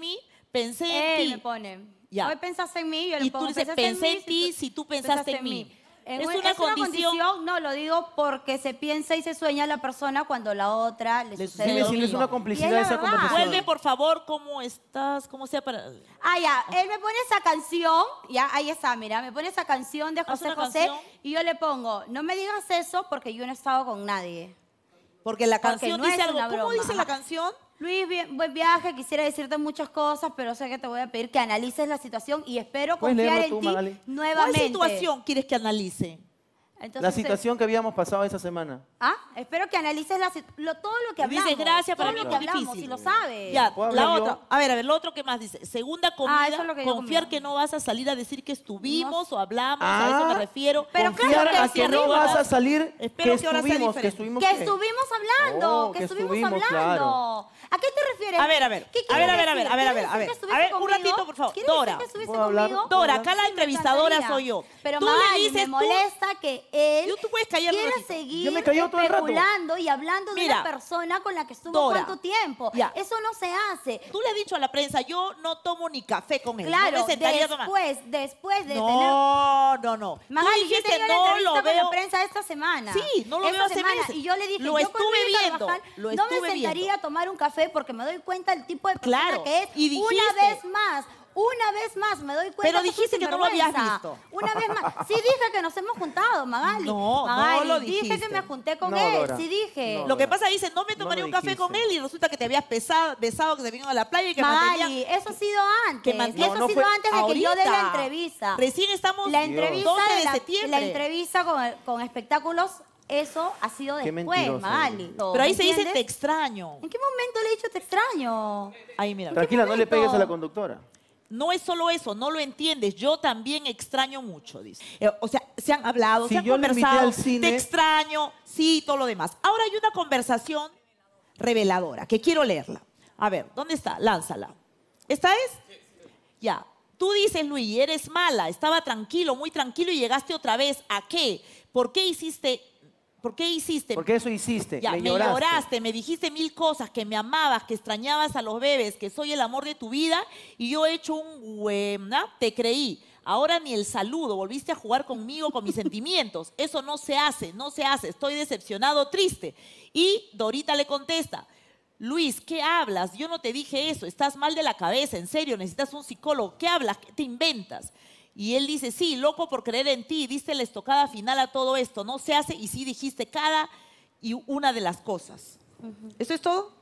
pensé en Él ti. me pone. Ya. Hoy pensaste en mí, yo le Y tú pongo, dices, pensaste en pensé mí, en ti si tú pensaste en mí. En Es un- una condición- no, lo digo porque se piensa y se sueña la persona cuando la otra le, Le sucede sucede lo lo Dime si no es mismo. una Y es complicidad la esa verdad. conversación. Vuelve, por favor, cómo estás, cómo sea para... Ah, ya, él me pone esa canción, ya, ahí está, mira, me pone esa canción de Haz José una José canción. y yo le pongo, no me digas eso porque yo no he estado con nadie. Porque la Porque canción no dice es algo. una ¿Cómo broma. dice la Ajá. canción? Luis, bien- buen viaje, quisiera decirte muchas cosas, pero sé que te voy a pedir que analices la situación y espero ¿Puedes confiar leerlo en tú, ti Magali? ¿Cuál nuevamente. situación quieres que analice? Entonces, La situación que habíamos pasado esa semana. Ah, espero que analices la sit- lo- todo lo que Y dice, hablamos. gracias, todo para mí lo no que es hablamos, difícil. y lo sabes. Ya, ¿Puedo la hablar yo? otra. A ver, a ver, lo otro que más dice. Segunda comida, Ah, eso es lo que yo confiar comía. que no vas a salir a decir que estuvimos o hablamos, Ah, a eso me refiero. Pero Confiar claro que Confiar a sí, que no arriba. vas a salir, Espero que que ahora sea estuvimos, que diferente. estuvimos. Que ¿qué? estuvimos hablando, Oh, que, que estuvimos, estuvimos, hablando. claro. ¿A qué te refieres? A ver, a ver, ¿Qué a ver, quieres a ver, a ver, decir? a ver, a ver, ¿Quieres a ver. decir que estuviste A ver, un conmigo? ratito, por favor. ¿Quieres decir Dora, que estuviste ¿puedo hablar? conmigo? Dora, ¿Puedo acá la Sí, me entrevistadora encantaría. soy yo. Pero Tú le Magali, dices me tú- molesta que él Tú- tú puedes callar un quiera ratito. seguir Yo me callo todo el rato. especulando y hablando de Mira, una persona con la que estuvo Dora, cuánto tiempo. ya. Eso no se hace. Tú le has dicho a la prensa, yo no tomo ni café con él. Claro, no me sentaría a tomar. después, después de tener... No, no, no. Magali, Tú yo dijiste, tenía una no entrevista lo con veo. la prensa esta semana. Sí, no lo Esta veo hace semana. meses. Y yo le dije, Lo yo con estuve Luis viendo, Carvajal lo no me estuve sentaría viendo. a tomar un café porque me doy cuenta del tipo de persona Claro, que es. y Una dijiste- vez más, una vez más me doy cuenta Pero que dijiste soy que no lo habías sinvergüenza. visto. Una vez más. Sí dije que nos hemos juntado, Magali. No, no Magali, lo dije dijiste. que me junté con No, él. Dora. Sí dije. No, Lo que Dora. pasa dice, no me No tomaría lo un café dijiste. con él y resulta que te habías pesado, besado, que te vino a la playa y que Magali, mantenía... eso ha sido antes. que man- eso No, no ha sido fue antes de que yo dé la ahorita. entrevista. Recién estamos La entrevista, doce de de la, septiembre. la entrevista con, con espectáculos, eso ha sido Qué después, mentirosa Magali. Pero ahí se dice te ¿Entiendes? extraño. ¿En qué momento le he dicho te extraño? Ahí mira. Tranquila, no le momento? pegues a la conductora. No es solo eso, no lo entiendes. Yo también extraño mucho, dice. Eh, o sea, se han hablado, Si se han yo le invité conversado. al cine- Te extraño, sí, todo lo demás. Ahora hay una conversación reveladora que quiero leerla. A ver, ¿dónde está? Lánzala. ¿Esta es? Ya. Tú dices, Luis, eres mala. Estaba tranquilo, muy tranquilo y llegaste otra vez. ¿A qué? ¿Por qué hiciste? ¿Por qué hiciste? Porque eso hiciste. Ya, le me lloraste. lloraste, me dijiste mil cosas, que me amabas, que extrañabas a los bebés, que soy el amor de tu vida y yo he hecho un buena, te creí. Ahora ni el saludo, volviste a jugar conmigo, con mis sentimientos. Eso no se hace, no se hace. Estoy decepcionado, triste. Y Dorita le contesta, Luis, ¿qué hablas? Yo no te dije eso, estás mal de la cabeza, en serio, necesitas un psicólogo. ¿Qué hablas? ¿Qué te inventas? Y él dice, sí, loco por creer en ti, diste la estocada final a todo esto, no se hace y sí dijiste cada y una de las cosas. ¿Eso es todo?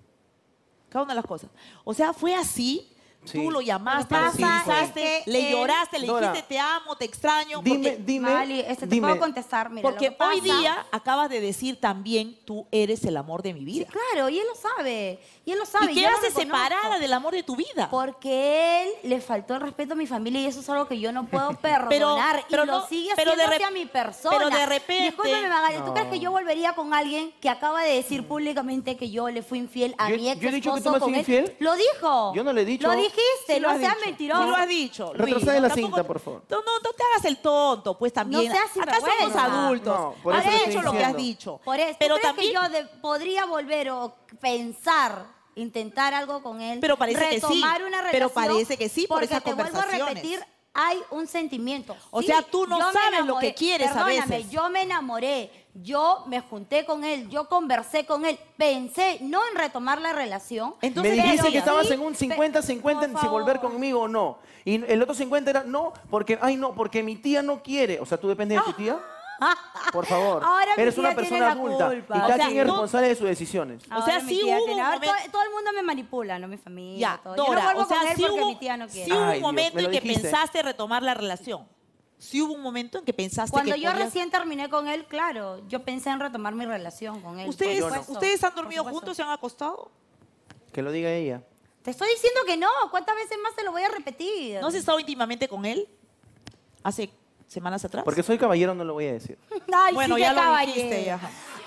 Cada una de las cosas. O sea, fue así, Sí. tú lo llamaste, Lo lo que pasa pensaste, es que le él- lloraste, le Dora, dijiste te amo, te extraño. Dime, porque dime, Magali, este, te dime. puedo contestar, mira, porque lo que hoy pasa- día acabas de decir también, tú eres el amor de mi Sí, vida. claro, y él lo sabe. Y él lo sabe. ¿Y qué yo lo haces reconozco. separada del amor de tu vida? Porque él le faltó el respeto a mi familia y eso es algo que yo no puedo perdonar. pero y lo no- sigue pero de haciendo rep- hacia mi persona. pero de repente- Discúlpame, Magali, ¿tú No. crees que yo volvería con alguien que acaba de decir públicamente que yo le fui infiel a Yo- mi ex yo he dicho que tú esposo me has con sido él? infiel. Lo dijo. Yo no le he dicho. Lo dijiste, Sí no has seas dicho. mentiroso. Sí lo has dicho. Luis. Retrocede la tampoco- cinta, por favor. No, no, no te hagas el tonto, pues también. No seas Acá somos sinvergüenza. adultos. No, por has eso te dicho estoy lo que has diciendo. dicho. Por eso, ¿tú pero crees también, que yo de- podría volver o pensar, intentar algo con él? Pero parece que sí. retomar una relación? Pero parece que sí por porque esas te vuelvo a conversaciones. repetir, hay un sentimiento. O Sí, sea, tú no yo me sabes lo enamoré. que quieres a Perdóname, veces. yo me enamoré, yo me junté con él, yo conversé con él, pensé no en retomar la relación. Entonces, me dijiste pero que estabas sí, en un pe- cincuenta cincuenta por si volver favor. conmigo o no. Y el otro cincuenta era no, porque, ay no, porque mi tía no quiere. O sea, ¿tú dependes de tu tía? Por favor. Ahora mi Eres tía una tiene persona la adulta. culpa. Y O cada sea, quien es tú- responsable de sus decisiones. O sea, Ahora mi sí tía hubo tiene- un ahora momento- todo, todo el mundo me manipula, no mi familia. ya, todo. Yo no Dora, vuelvo o sea, con él sí porque hubo, mi tía no quiere. sí hubo Ay, un Dios, momento me lo en que dijiste. pensaste retomar la relación. Sí hubo un momento en que pensaste Cuando que yo podías- recién terminé con él, claro, yo pensé en retomar mi relación con él. ¿Ustedes, por supuesto, ¿Ustedes han por dormido supuesto. juntos? ¿Se han acostado? Que lo diga ella. Te estoy diciendo que no. ¿Cuántas veces más te lo voy a repetir? ¿No has estado íntimamente con él? ¿Hace semanas atrás? Porque soy caballero, no lo voy a decir. Ay, Bueno, sí, ya qué lo caballero. dijiste, ya.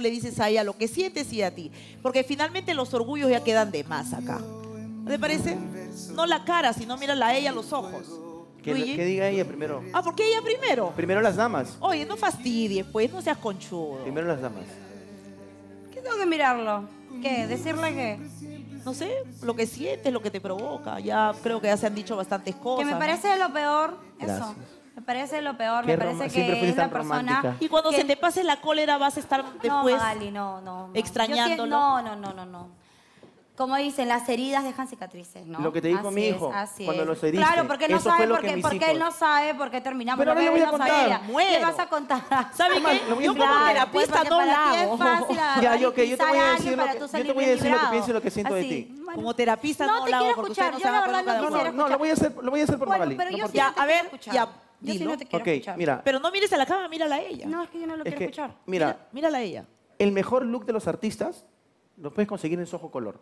tú le dices a ella lo que sientes y a ti. Porque finalmente los orgullos ya quedan de más acá. ¿Te parece? No la cara, sino mírala a ella a los ojos. Que, Luigi. que diga ella primero. Ah, ¿por qué ella primero? Primero las damas. Oye, no fastidies, pues, no seas conchudo. Primero las damas. ¿Qué tengo que mirarlo? ¿Qué? ¿Decirle qué? No sé, lo que sientes, lo que te provoca. Ya creo que ya se han dicho bastantes cosas. Que me parece lo peor, eso. Gracias. Me parece lo peor, Qué me parece rom- que siempre fuiste es la tan persona... romántica. Y cuando que- se te pase la cólera vas a estar No, después... Magali, no, no. no. extrañándolo. Yo sí- No, no, no, no, no. Como dicen, las heridas dejan cicatrices, ¿no? Lo que te dijo Así mi es, hijo así cuando es. los heriste. Claro, porque él no Eso sabe fue lo porque, que mis porque él hijos- no sabe por qué terminamos. Pero Lo ahora que le voy él a no contar. sabía. Muero. ¿Qué vas a contar? ¿Sabe Es más, qué? lo voy a Yo como explicar. terapista Porque no para la ti es hago. fácil agarrar Ya, y yo, que yo te voy a pisar a decir alguien lo para que- tú yo te salir voy a bien decir lo que librado. pienso y lo que siento de Así. ti. Bueno. Como terapista No no, te la hago quiero porque usted escuchar, no yo se la va verdad con no cada quisiera uno. No, lo voy a hacer, lo voy a hacer por Bueno, Magali. pero no yo por sí ti. no Ya, te a quiero ver, escuchar. ya, Yo sí dilo. no te quiero Ok, escuchar. mira. Pero no mires a la cámara, mírala a ella. No, es que yo no lo Es quiero que, escuchar. mira, Mírala a ella. el mejor look de los artistas lo puedes conseguir en Soho Color.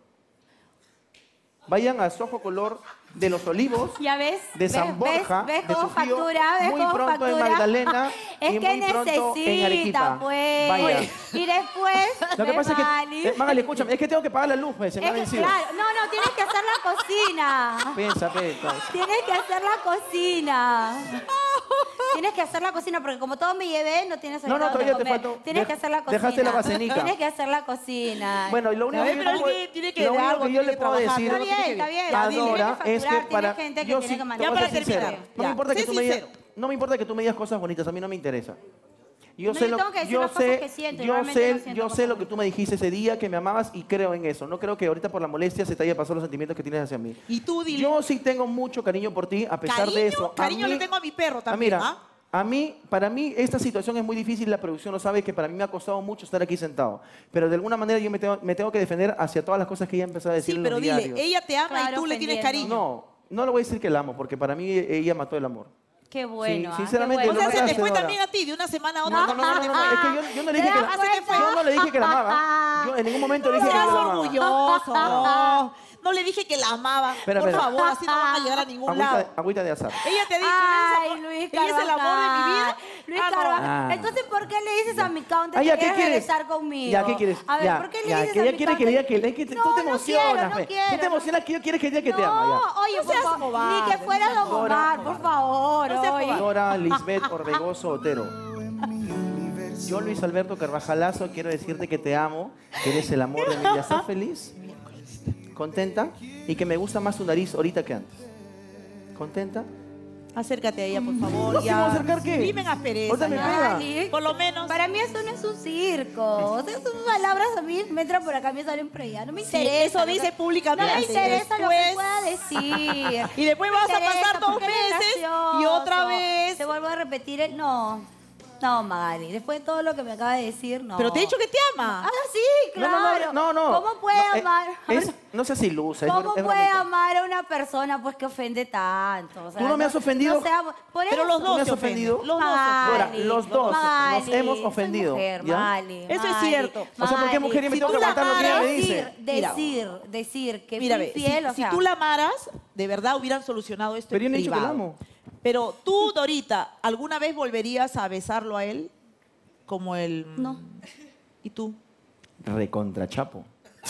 Vayan a Soho Color de Los Olivos, Ya ves, de San ves, Borja, ves, ves de cómo Sufío, factura, ves muy cómo pronto en factura. Magdalena Es y que muy pronto en Arequipa. necesita, pues. Vaya. Y después, Lo que ve, pasa es que, Magali. eh, Magali, escúchame, es que tengo que pagar la luz, pues, se me Es ha que, vencido. claro, no, no, tienes que hacer la cocina. Piensa, pe, entonces. Tienes que hacer la cocina. Tienes que hacer la cocina, porque como todo me llevé, no tienes No, no, ahorita todavía dónde te comer. faltó- Tienes dej- que hacer la cocina. dejaste la bacenica. Tienes que hacer la cocina. Bueno, y lo único A ver, que pero yo te puedo- alguien tiene que lo de único algo, que yo tiene le que puedo trabajar. decir Está bien, está bien. Ya, Tiene que Adora facturar, es que tiene para gente que yo tiene sí, que te mandar. voy a Ya ser para sincera. terminar. No me Ya, importa que sé tú me digas, sincero. no me importa que tú me digas cosas bonitas, a mí no me interesa. Yo No, sé yo lo, tengo que decir yo las cosas sé, que siento, y yo realmente sé, no siento yo cosas sé lo que bonitas. tú me dijiste ese día que me amabas y creo en eso. No creo que ahorita por la molestia se te haya pasado los sentimientos que tienes hacia mí. Y tú dile. Yo sí tengo mucho cariño por ti, a pesar Cariño, de eso. A cariño mí- le tengo a mi perro Ah, también, mira, ¿ah? a mí, para mí, esta situación es muy difícil. La producción lo sabe, que para mí me ha costado mucho estar aquí sentado. Pero de alguna manera yo me tengo, me tengo que defender hacia todas las cosas que ella empezó a decir Sí, en pero los dile, diarios. ella te ama y Claro, tú le tienes ofendiendo. cariño. No, no le voy a decir que la amo, porque para mí ella mató el amor. Qué bueno. Sí, ah, sinceramente, qué O lo bueno. sea, se te mataste, fue Dora. también a ti de una semana a otra. No, no, no, no, no, no, es que yo, yo no le dije que la, Así que fue. yo no le dije que la amaba. Yo en ningún momento le dije que Seas yo la amaba. orgulloso. No, no le dije que la amaba. Espera, Por espera. favor, así no van a llegar a ningún Agüita, lado. agüita de azar. Ella te ha dicho, Ay, ella es el amor- Luis ella es el amor de mi vida. Luis Ah, no. Carvajal. Ah. Entonces, ¿por qué le dices a mi counter Ah, ya, que ¿qué quieres quieres? regresar conmigo? Ya, ¿qué quieres? A ver, ya, ¿por qué le ya, dices que a ella mi quiere que le diga que, que tú No, te no emocionas, quiero, no pe. quiero. Tú te emocionas que yo quieres que diga que te No, ama, ya. oye, No por seas favor, cobarde, ni que fuera no Don seas Omar, cobarde. por favor, No seas oye. cobarde. Dora Lisbeth Orbegoso Otero. Yo, Luis Alberto Carvajalazo, quiero decirte que te amo, que eres el amor de mi vida. ¿Estás feliz? ¿Contenta? Y que me gusta más tu nariz ahorita que antes. ¿Contenta? Acércate a ella, por favor. No, ya. ¿cómo acercar qué? Dime aspereza. Ahorita me ya. pega. Dale. Por lo menos. Para mí eso no es un circo. O sea, sus palabras a mí me entran por acá, me salen por allá. No me Sí, interesa. eso lo que- dice públicamente. No me interesa lo Después- que pueda decir. Y después No me vas a interesa, pasar dos porque eres meses y gracioso. otra vez. Te vuelvo a repetir el... No. No, Magali. Después de todo lo que me acaba de decir, no. Pero te he dicho que te ama. Ah, sí, No, claro. no, no, no, no. ¿Cómo puede No, eh, amar? es- no seas ilusa. es ¿Cómo bro- es puede bromita. amar a una persona pues que ofende tanto? O sea, Tú no me has ofendido. no sea- por Pero eso. los ¿Tú dos me has se ofendido? ofenden. Los dos se Magali, ofenden. Dora, los dos Magali, nos hemos soy ofendido, mujer, ¿ya? Magali, Eso es Magali, cierto. O sea, ¿por qué mujer y me Si tengo tú que la aguantar lo que ella me amaras, dice? Mira. Decir, decir que Mira, fui ve, si, infiel, o si sea... tú la amaras, de verdad hubieran solucionado esto Pero yo en no he dicho que privado. la amo. Pero tú, Dorita, ¿alguna vez volverías a besarlo a él? Como el... No. ¿Y tú? Recontra chapo.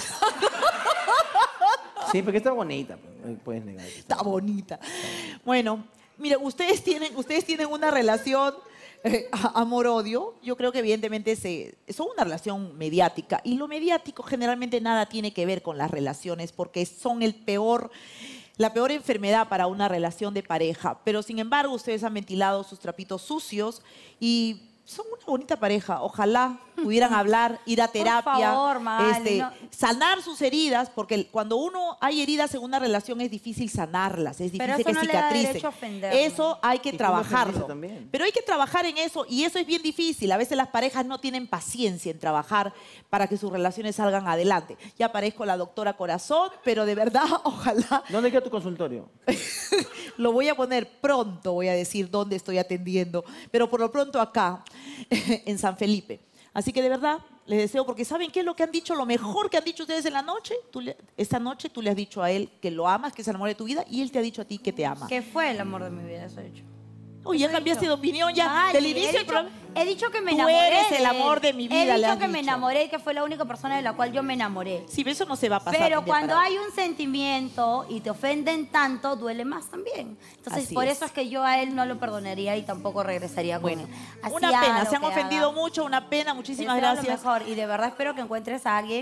Sí, porque está bonita. pues, no puedes negar. Está bonita. Bueno, mire, ustedes tienen, ustedes tienen una relación eh, a- amor-odio. Yo creo que evidentemente se, son una relación mediática. Y lo mediático generalmente nada tiene que ver con las relaciones porque son el peor, la peor enfermedad para una relación de pareja. Pero sin embargo, ustedes han ventilado sus trapitos sucios y son una bonita pareja. Ojalá pudieran hablar, ir a terapia, favor, Magali, este, no. sanar sus heridas, porque cuando uno hay heridas en una relación es difícil sanarlas, es Pero difícil eso que no le da cicatricen. derecho a ofenderme. Eso hay que Y tú me ofendiste trabajarlo. también. Pero hay que trabajar en eso y eso es bien difícil. A veces las parejas no tienen paciencia en trabajar para que sus relaciones salgan adelante. Ya parezco la doctora Corazón, pero de verdad, ojalá ¿Dónde queda tu consultorio? lo voy a poner pronto, voy a decir dónde estoy atendiendo, pero por lo pronto acá, en San Felipe. Así que de verdad, les deseo, porque ¿saben qué es lo que han dicho? Lo mejor que han dicho ustedes en la noche, tú le- esta noche tú le has dicho a él que lo amas, que es el amor de tu vida, y él te ha dicho a ti que te ama. Que fue el amor de mi vida, eso he dicho. Uy, ya Eso he cambiaste dicho. de opinión ya. Vale, Del he inicio del dicho- programa. He dicho que me Tú enamoré. eres de el él. amor de mi vida, He le dicho has que me dicho. enamoré y que fue la única persona de la cual yo me enamoré. Sí, pero eso no se va a pasar. Pero de cuando para- hay un sentimiento y te ofenden tanto, duele más también. Entonces, Así por es. eso es que yo a él no lo perdonaría y tampoco regresaría con Bueno, él. Así una haga pena, lo se han que ofendido haga. mucho, una pena, Te muchísimas deseo lo gracias. mejor y de verdad espero que encuentres a alguien.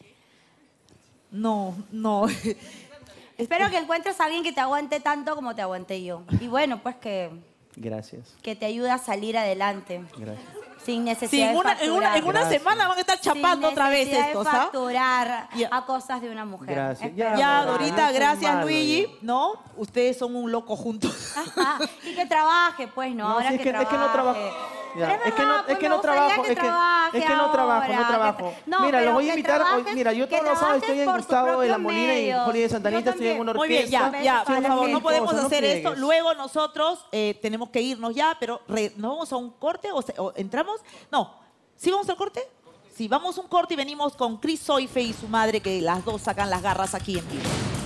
No, no. Espero que encuentres a alguien que te aguante tanto como te aguanté yo. Y bueno, pues que, Gracias. que te ayude a salir adelante. Gracias. Sin necesidad Sí, en de una, en una, en una Gracias. semana van a estar chapando Sin otra vez necesidad estos, de ¿ah? facturar Ya. a cosas de una mujer. Gracias. Espero. Ya, no, Dorita, no soy gracias, malo, Luigi. yo. ¿No? Ustedes son un loco juntos. Ajá, y que trabaje, pues, ¿no? No, Ahora sí, es que, que- es que no trabaje. trabajo. Pero Ya, es que no- verdad, es pues, que me no gustaría trabajo, que es que- trabaje es que no trabajo, no ahora, trabajo. que- no, Mira, pero lo voy a que invitar hoy- trabajes- mira, yo que todos los sábados trabajes estoy en por tus Gustavo de la propios Molina y medios. Jorge de Yo Santanita, estoy en también. una Muy bien, orquesta. ya, ya, Para por la favor, no gente. podemos Cosa, no hacer esto. friegues. Luego nosotros eh, tenemos que irnos ya, pero re- ¿no vamos a un corte o, se- o entramos? No, ¿sí vamos al corte? Sí, vamos a un corte y venimos con Chris Soife y su madre, que las dos sacan las garras aquí en vivo.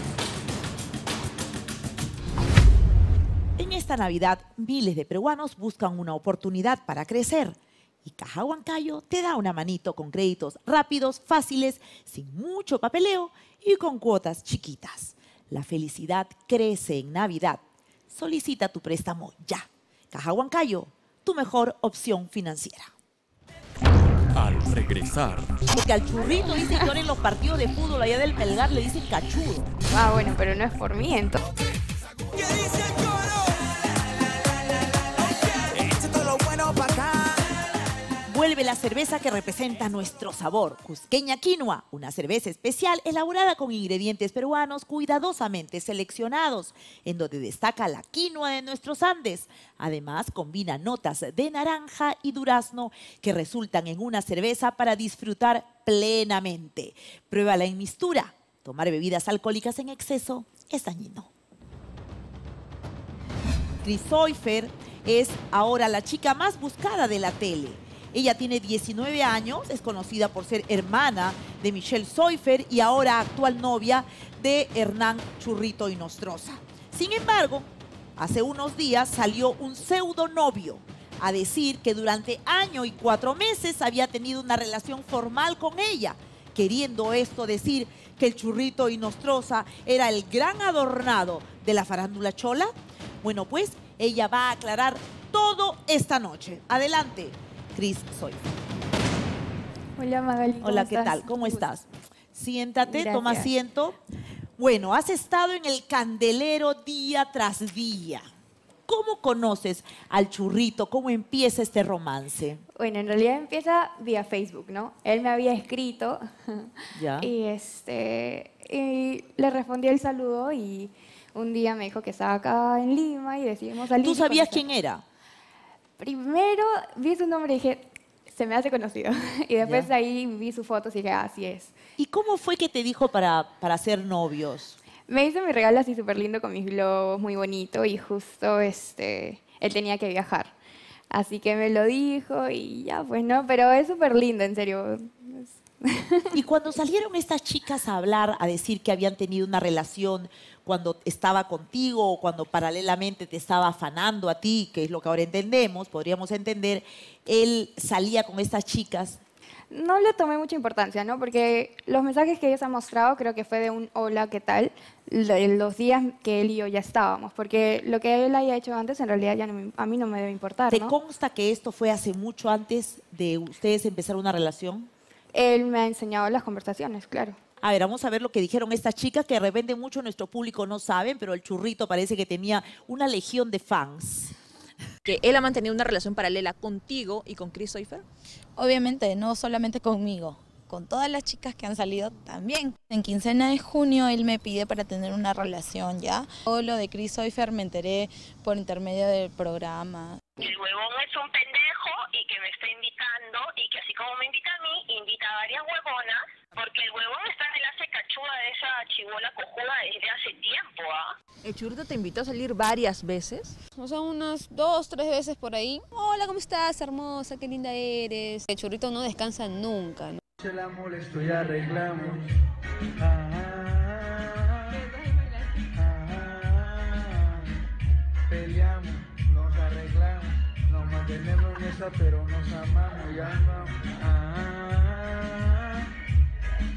En esta Navidad, miles de peruanos buscan una oportunidad para crecer. Y Caja Huancayo te da una manito con créditos rápidos, fáciles, sin mucho papeleo y con cuotas chiquitas. La felicidad crece en Navidad. Solicita tu préstamo ya. Caja Huancayo, tu mejor opción financiera. Al regresar, Porque al churrito dicen que ahora en los partidos de fútbol allá del Melgar le dicen cachudo. Ah, bueno, pero no es por mí, entonces. Vuelve la cerveza que representa nuestro sabor. Cusqueña Quinoa, una cerveza especial elaborada con ingredientes peruanos cuidadosamente seleccionados, en donde destaca la quinoa de nuestros Andes. Además, combina notas de naranja y durazno que resultan en una cerveza para disfrutar plenamente. Pruébala en mistura. Tomar bebidas alcohólicas en exceso es dañino. Chris Soife es ahora la chica más buscada de la tele. Ella tiene diecinueve años, es conocida por ser hermana de Michelle Soife y ahora actual novia de Hernán Churrito Inostroza. Sin embargo, hace unos días salió un pseudo novio a decir que durante año y cuatro meses había tenido una relación formal con ella, queriendo esto decir que el Churrito Inostroza era el gran adornado de la farándula chola. Bueno, pues ella va a aclarar todo esta noche. Adelante, Chris Soife. Hola, Magali. ¿cómo Hola, ¿qué estás? tal? ¿Cómo estás? Siéntate, toma Gracias. asiento. Bueno, has estado en el candelero día tras día. ¿Cómo conoces al Churrito? ¿Cómo empieza este romance? Bueno, en realidad empieza vía Facebook, ¿no? Él me había escrito Ya. y, este, y le respondí el saludo y un día me dijo que estaba acá en Lima y decidimos salir. ¿Tú y sabías conocer. quién era? Primero vi su nombre y dije, se me hace conocido. Y después Ya. ahí vi su foto y dije, ah, así es. ¿Y cómo fue que te dijo para, para ser novios? Me hizo mi regalo así súper lindo con mis globos, muy bonito, y justo este, él tenía que viajar. Así que me lo dijo y ya, pues no, pero es súper lindo, en serio. Y cuando salieron estas chicas a hablar, a decir que habían tenido una relación cuando estaba contigo o cuando paralelamente te estaba afanando a ti, que es lo que ahora entendemos, podríamos entender, él salía con estas chicas. No le tomé mucha importancia, ¿no? Porque los mensajes que ellos han mostrado creo que fue de un hola, ¿qué tal? De los días que él y yo ya estábamos. Porque lo que él haya hecho antes en realidad ya no me- a mí no me debe importar, ¿Te ¿no? consta que esto fue hace mucho antes de ustedes empezar una relación? Él me ha enseñado las conversaciones, claro. A ver, vamos a ver lo que dijeron estas chicas, que de repente mucho nuestro público no saben, pero el Churrito parece que tenía una legión de fans. Que él ha mantenido una relación paralela contigo y con Chris Soife. Obviamente, no solamente conmigo, con todas las chicas que han salido también. En quincena de junio él me pide para tener una relación ya. Todo lo de Chris Soife me enteré por intermedio del programa. El huevón es un pendejo y que me está invitando y que así como me invita a mí, invita a varias huevonas, porque el huevón está en el hace cachuda de esa chibola cojuda desde hace tiempo, ¿ah? ¿El Churrito te invitó a salir varias veces? O sea, unas dos, tres veces por ahí. Hola, ¿cómo estás? Hermosa, qué linda eres. El Churrito no descansa nunca, ¿no? Se la molesto y arreglamos. Ah, ah, ah, ah, peleamos, nos arreglamos. promesa, pero nos amamos, ya vamos. Ah, ah,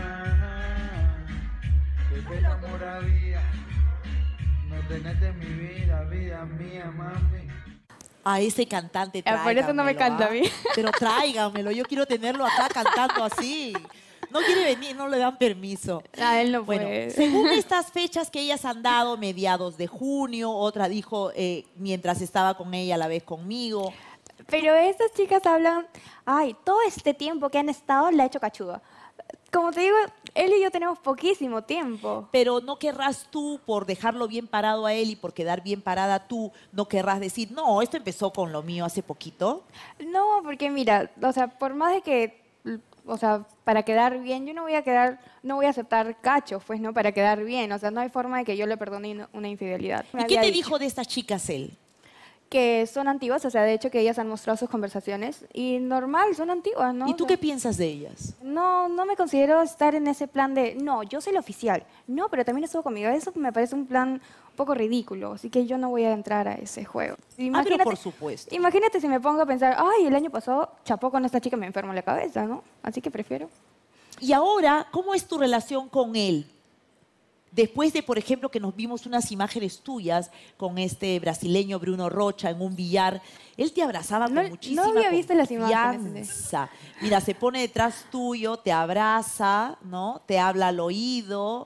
ah, qué bella amor había. No tenés en mi vida, vida mía, mami. A ese cantante Ah, por eso no me tráiganmelo, canta a mí. ¿ah? Pero tráiganmelo, yo quiero tenerlo acá cantando así. No quiere venir, no le dan permiso. A él no Bueno, puede. según estas fechas que ellas han dado, mediados de junio, otra dijo eh, mientras estaba con ella a la vez conmigo. Pero estas chicas hablan, ay, todo este tiempo que han estado la ha hecho cachuda. Como te digo, él y yo tenemos poquísimo tiempo. Pero no querrás tú, por dejarlo bien parado a él y por quedar bien parada tú, no querrás decir, no, esto empezó con lo mío hace poquito. No, porque mira, o sea, por más de que, o sea, para quedar bien, yo no voy a quedar, no voy a aceptar cachos, pues, ¿no? Para quedar bien. O sea, no hay forma de que yo le perdone una infidelidad. Me ¿Y qué había te dicho dijo de estas chicas él? que son antiguas, o sea, de hecho que ellas han mostrado sus conversaciones y normal, son antiguas, ¿no? ¿Y tú O sea, qué piensas de ellas? No, no me considero estar en ese plan de, no, yo soy la oficial. No, pero también estuvo conmigo. Eso me parece un plan un poco ridículo, así que yo no voy a entrar a ese juego. Ah, pero por supuesto. Imagínate si me pongo a pensar, ay, el año pasado chapó con esta chica y me enfermo la cabeza, ¿no? Así que prefiero. Y ahora, ¿cómo es tu relación con él? Después de, por ejemplo, que nos vimos unas imágenes tuyas con este brasileño Bruno Rocha en un billar, él te abrazaba No- con muchísima no había visto las imágenes. confianza. Mira, se pone detrás tuyo, te abraza, ¿no? Te habla al oído.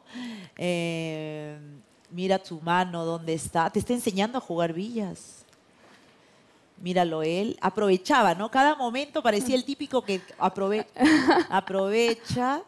eh, mira tu mano, ¿dónde está? Te está enseñando a jugar billas. Míralo él. Aprovechaba, ¿no? Cada momento parecía el típico que aprove- aprovecha.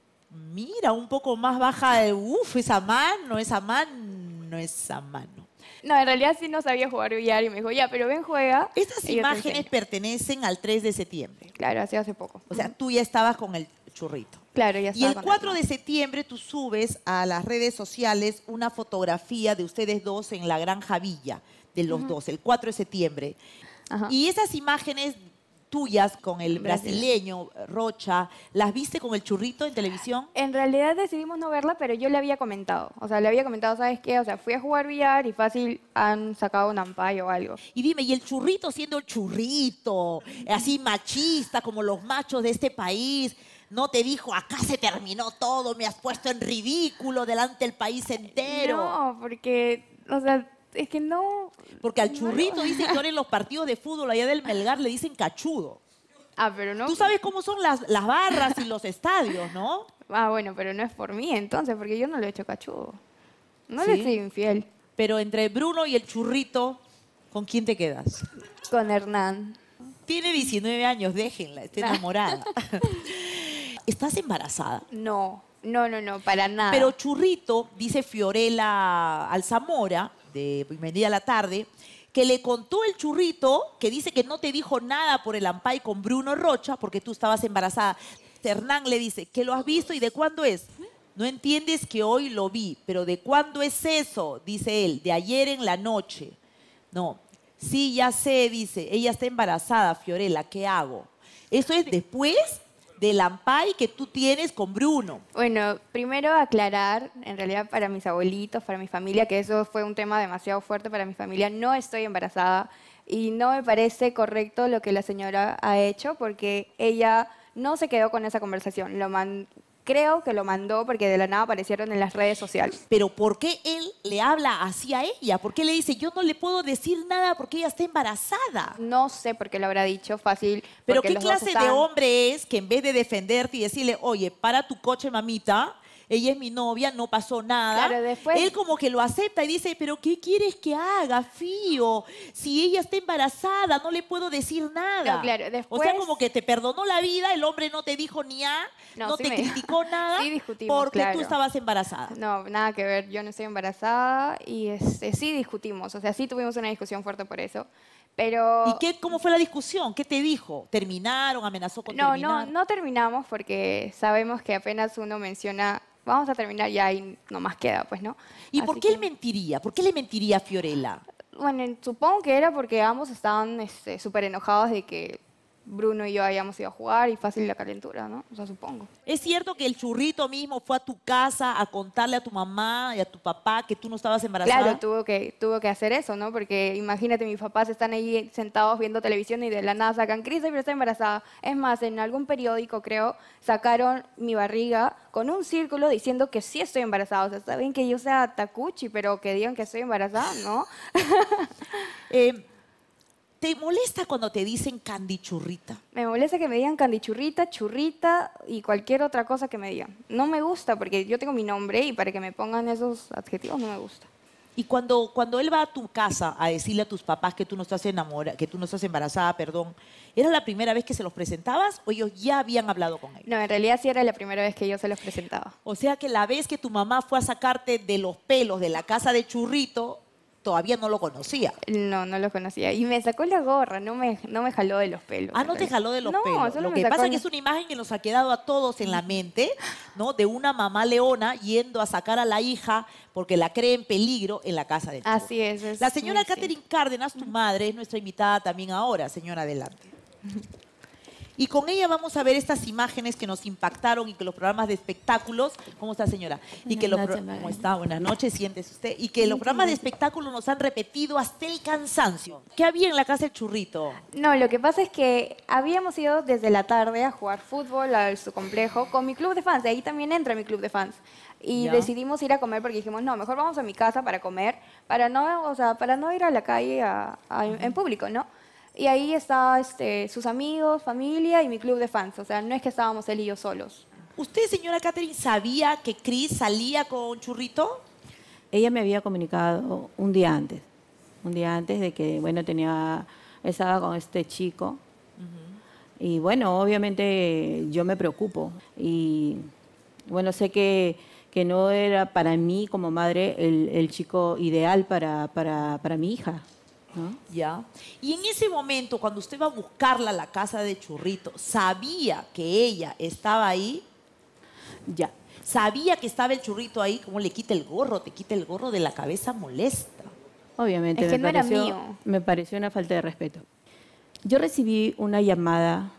Mira, un poco más baja, de, uf, esa mano, esa mano, esa mano. No, en realidad sí no sabía jugar billar y me dijo, ya, pero ven, juega. Estas y yo te imágenes enseño. pertenecen al tres de septiembre. Claro, así hace poco. O sea, tú ya estabas con el churrito. Claro, ya Y estaba el con cuatro él. de septiembre tú subes a las redes sociales una fotografía de ustedes dos en la Granja Villa, de los Ujú. dos, el cuatro de septiembre. Ajá. Y esas imágenes tuyas con el Brasil. brasileño Rocha, ¿las viste con el churrito en televisión? En realidad decidimos no verla, pero yo le había comentado. O sea, le había comentado, ¿sabes qué? O sea, fui a jugar billar y fácil han sacado un ampay o algo. Y dime, ¿y el churrito siendo el churrito, así machista como los machos de este país, no te dijo, acá se terminó todo, me has puesto en ridículo delante del país entero? No, porque, o sea, es que no... Porque al churrito dicen que ahora en los partidos de fútbol allá del Melgar le dicen cachudo. Ah, pero no... Tú sabes cómo son las, las barras y los estadios, ¿no? Ah, bueno, pero no es por mí entonces, porque yo no lo he hecho cachudo. No ¿Sí? le soy infiel. Pero entre Bruno y el churrito, ¿con quién te quedas? Con Hernán. Tiene diecinueve años, déjenla, está enamorada. ¿Estás embarazada? No, no, no, no, para nada. Pero Churrito, dice Fiorella Alzamora, de Bienvenida a la Tarde, que le contó el Churrito, que dice que no te dijo nada por el ampay con Bruno Rocha, porque tú estabas embarazada. Hernán le dice, ¿que lo has visto y de cuándo es? No entiendes que hoy lo vi, pero ¿de cuándo es eso? Dice él, de ayer en la noche. No, sí, ya sé, dice, ella está embarazada, Fiorella, ¿qué hago? Eso es después del ampay que tú tienes con Bruno. Bueno, primero aclarar, en realidad para mis abuelitos, para mi familia, que eso fue un tema demasiado fuerte para mi familia. No estoy embarazada y no me parece correcto lo que la señora ha hecho porque ella no se quedó con esa conversación. Lo man- creo que lo mandó porque de la nada aparecieron en las redes sociales. Pero ¿por qué él le habla así a ella? ¿Por qué le dice, yo no le puedo decir nada porque ella está embarazada? No sé por qué lo habrá dicho, fácil. Pero porque ¿qué los dos clase de estaban- hombre es que en vez de defenderte y decirle, oye, para tu coche, mamita, ella es mi novia, no pasó nada? Claro, después- Él como que lo acepta y dice, pero ¿qué quieres que haga, Fío? Si ella está embarazada, no le puedo decir nada. No, claro, O sea, después- como que te perdonó la vida, el hombre no te dijo ni a, no, No, sí te me- criticó nada Sí discutimos, porque tú claro. estabas embarazada. No, nada que ver. Yo no estoy embarazada y este, sí discutimos. O sea, sí tuvimos una discusión fuerte por eso. Pero... ¿Y qué, cómo fue la discusión? ¿Qué te dijo? ¿Terminaron? ¿Amenazó con No, terminar? no, no terminamos porque sabemos que apenas uno menciona, vamos a terminar ya y no más queda, pues, ¿no? ¿Y por Así qué que- él mentiría? ¿Por qué le mentiría a Fiorella? Bueno, supongo que era porque ambos estaban este, súper enojados de que Bruno y yo hayamos ido a jugar y fácil la calentura, ¿no? O sea, supongo. ¿Es cierto que el churrito mismo fue a tu casa a contarle a tu mamá y a tu papá que tú no estabas embarazada? Claro, tuvo que, tuvo que hacer eso, ¿no? Porque imagínate, mis papás están ahí sentados viendo televisión y de la nada sacan, Cris siempre está embarazada. Es más, en algún periódico, creo, sacaron mi barriga con un círculo diciendo que sí estoy embarazada. O sea, está bien que yo sea tacuchi, pero que digan que estoy embarazada, ¿no? eh, ¿Te molesta cuando te dicen candichurrita? Me molesta que me digan candichurrita, churrita y cualquier otra cosa que me digan. No me gusta porque yo tengo mi nombre y para que me pongan esos adjetivos no me gusta. Y cuando, cuando él va a tu casa a decirle a tus papás que tú no estás enamorada, que tú no estás embarazada, perdón, ¿era la primera vez que se los presentabas o ellos ya habían hablado con él? No, en realidad sí era la primera vez que yo se los presentaba. O sea que la vez que tu mamá fue a sacarte de los pelos de la casa de Churrito, todavía no lo conocía. No, no lo conocía. Y me sacó la gorra, no me, no me jaló de los pelos. Ah, ¿no te jaló de los no, pelos? Solo Lo me que sacó pasa es el- que es una imagen que nos ha quedado a todos en la mente, ¿no? De una mamá leona yendo a sacar a la hija porque la cree en peligro en la casa de Churrito. Así es. es La señora muy distinto. Catherine Cárdenas, tu madre, es nuestra invitada también ahora. Señora, adelante. Y con ella vamos a ver estas imágenes que nos impactaron y que los programas de espectáculos... ¿Cómo está, señora? Y que los Buenas pro- noches, ¿Cómo Magali. está? Buenas noches, siéntese usted. Y que los programas de espectáculos nos han repetido hasta el cansancio. ¿Qué había en la casa del Churrito? No, lo que pasa es que habíamos ido desde la tarde a jugar fútbol al su complejo con mi club de fans. De ahí también entra mi club de fans. Y Ya. decidimos ir a comer porque dijimos, no, mejor vamos a mi casa para comer, para no, o sea, para no ir a la calle a- a- en público, ¿no? Y ahí está este, sus amigos, familia y mi club de fans. O sea, no es que estábamos él y yo solos. ¿Usted, señora Catherine, sabía que Cris salía con Churrito? Ella me había comunicado un día antes, un día antes de que, bueno, tenía, estaba con este chico. Y bueno, obviamente yo me preocupo. Y bueno, sé que, que no era para mí como madre el, el chico ideal para, para, para mi hija, ¿no? Ya. Y en ese momento, cuando usted va a buscarla a la casa de Churrito, ¿sabía que ella estaba ahí? Ya. ¿Sabía que estaba el Churrito ahí? ¿Cómo le quita el gorro? Te quita el gorro de la cabeza molesta. Obviamente, Es que me, no era pareció, mío. me pareció una falta de respeto. Yo recibí una llamada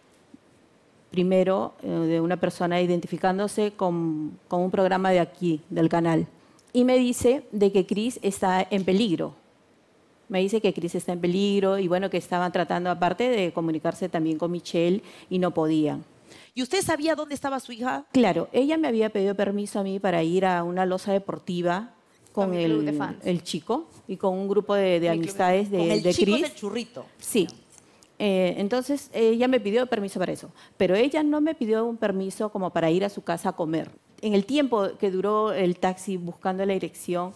primero eh, de una persona identificándose con, con un programa de aquí, del canal, y me dice de que Cris está en peligro. Me dice que Cris está en peligro y bueno, que estaban tratando aparte de comunicarse también con Michelle y no podían. ¿Y usted sabía dónde estaba su hija? Claro, ella me había pedido permiso a mí para ir a una loza deportiva con, Con mi club de el, fans. el chico y con un grupo de, de Mi club de- amistades de, Con el de chico Cris. del Churrito. Sí. Eh, entonces ella me pidió permiso para eso, pero ella no me pidió un permiso como para ir a su casa a comer. En el tiempo que duró el taxi buscando la dirección,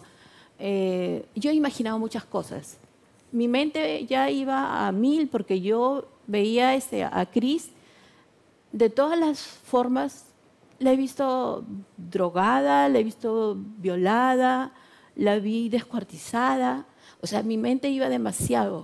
eh, yo he imaginado muchas cosas. Mi mente ya iba a mil porque yo veía este, a Cris de todas las formas. La he visto drogada, la he visto violada, la vi descuartizada. O sea, mi mente iba demasiado.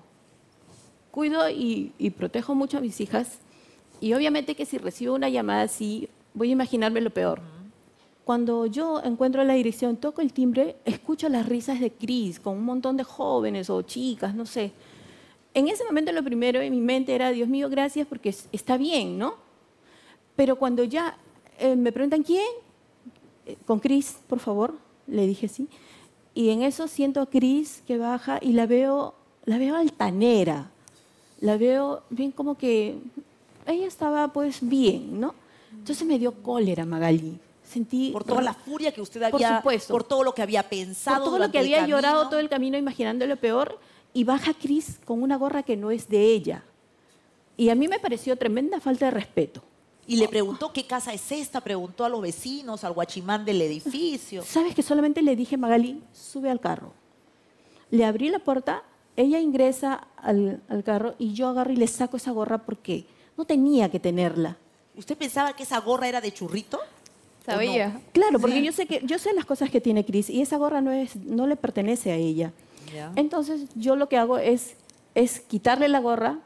Cuido y, y protejo mucho a mis hijas. Y obviamente que si recibo una llamada así, voy a imaginarme lo peor. Cuando yo encuentro la dirección, toco el timbre, escucho las risas de Cris con un montón de jóvenes o chicas, no sé. En ese momento lo primero en mi mente era, Dios mío, gracias porque es- está bien, ¿no? Pero cuando ya eh, me preguntan, ¿quién? Eh, con Cris, por favor, le dije sí. Y en eso siento a Cris que baja y la veo, la veo altanera. La veo bien como que ella estaba pues bien, ¿no? Entonces me dio cólera, Magali. Sentí Por toda la furia que usted Por había... supuesto. Por todo lo que había pensado por todo lo durante que el había llorado camino. todo el camino imaginando lo peor y baja Cris con una gorra que no es de ella. Y a mí me pareció tremenda falta de respeto. Y le preguntó qué casa es esta, preguntó a los vecinos, al guachimán del edificio. ¿Sabes que solamente le dije, Magali, sube al carro? Le abrí la puerta, ella ingresa al, al carro y yo agarro y le saco esa gorra porque no tenía que tenerla. ¿Usted pensaba que esa gorra era de Churrito? Sabía. no? Claro, porque yo sé que yo sé las cosas que tiene Cris y esa gorra no es no le pertenece a ella. Ya. Entonces yo lo que hago es es quitarle la gorra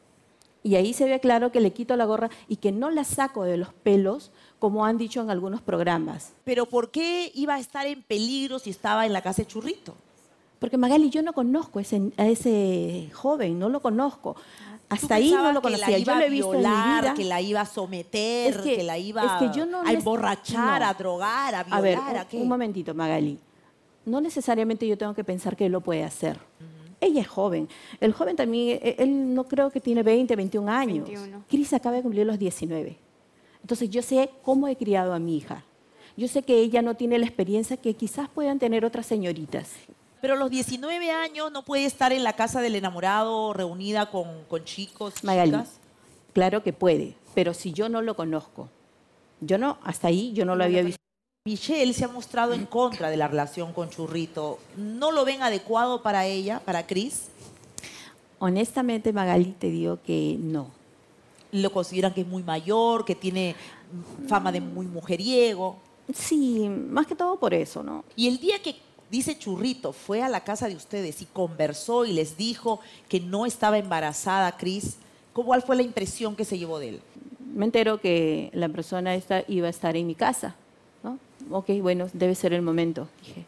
y ahí se ve claro que le quito la gorra y que no la saco de los pelos como han dicho en algunos programas. Pero ¿por qué iba a estar en peligro si estaba en la casa de Churrito? Porque Magali, yo no conozco a ese, a ese joven, no lo conozco. Hasta ahí no pensabas lo que la conocía. iba Yo lo he visto a violar, en mi vida. que la iba a someter, Es que, que- la iba es que yo no a les- emborrachar, no. a drogar, a violar, A ver, ¿a un, qué? un momentito, Magali. No necesariamente yo tengo que pensar que él lo puede hacer. Ella es joven. El joven también, eh, él no creo que tiene veinte, veintiún años. veintiuno. Cris acaba de cumplir los diecinueve. Entonces yo sé cómo he criado a mi hija. Yo sé que ella no tiene la experiencia que quizás puedan tener otras señoritas. Pero a los diecinueve años no puede estar en la casa del enamorado reunida con, con chicos, Magali, chicas. claro que puede, pero si yo no lo conozco, yo no, hasta ahí yo no lo había visto. Michelle se ha mostrado en contra de la relación con Churrito. ¿No lo ven adecuado para ella, para Cris? Honestamente, Magali, te digo que no. ¿Lo consideran que es muy mayor, que tiene fama de muy mujeriego? Sí, más que todo por eso, ¿no? Y el día que, dice Churrito, fue a la casa de ustedes y conversó y les dijo que no estaba embarazada, Cris, ¿cuál fue la impresión que se llevó de él? Me entero que la persona esta iba a estar en mi casa, ¿no? Ok, bueno, debe ser el momento, dije.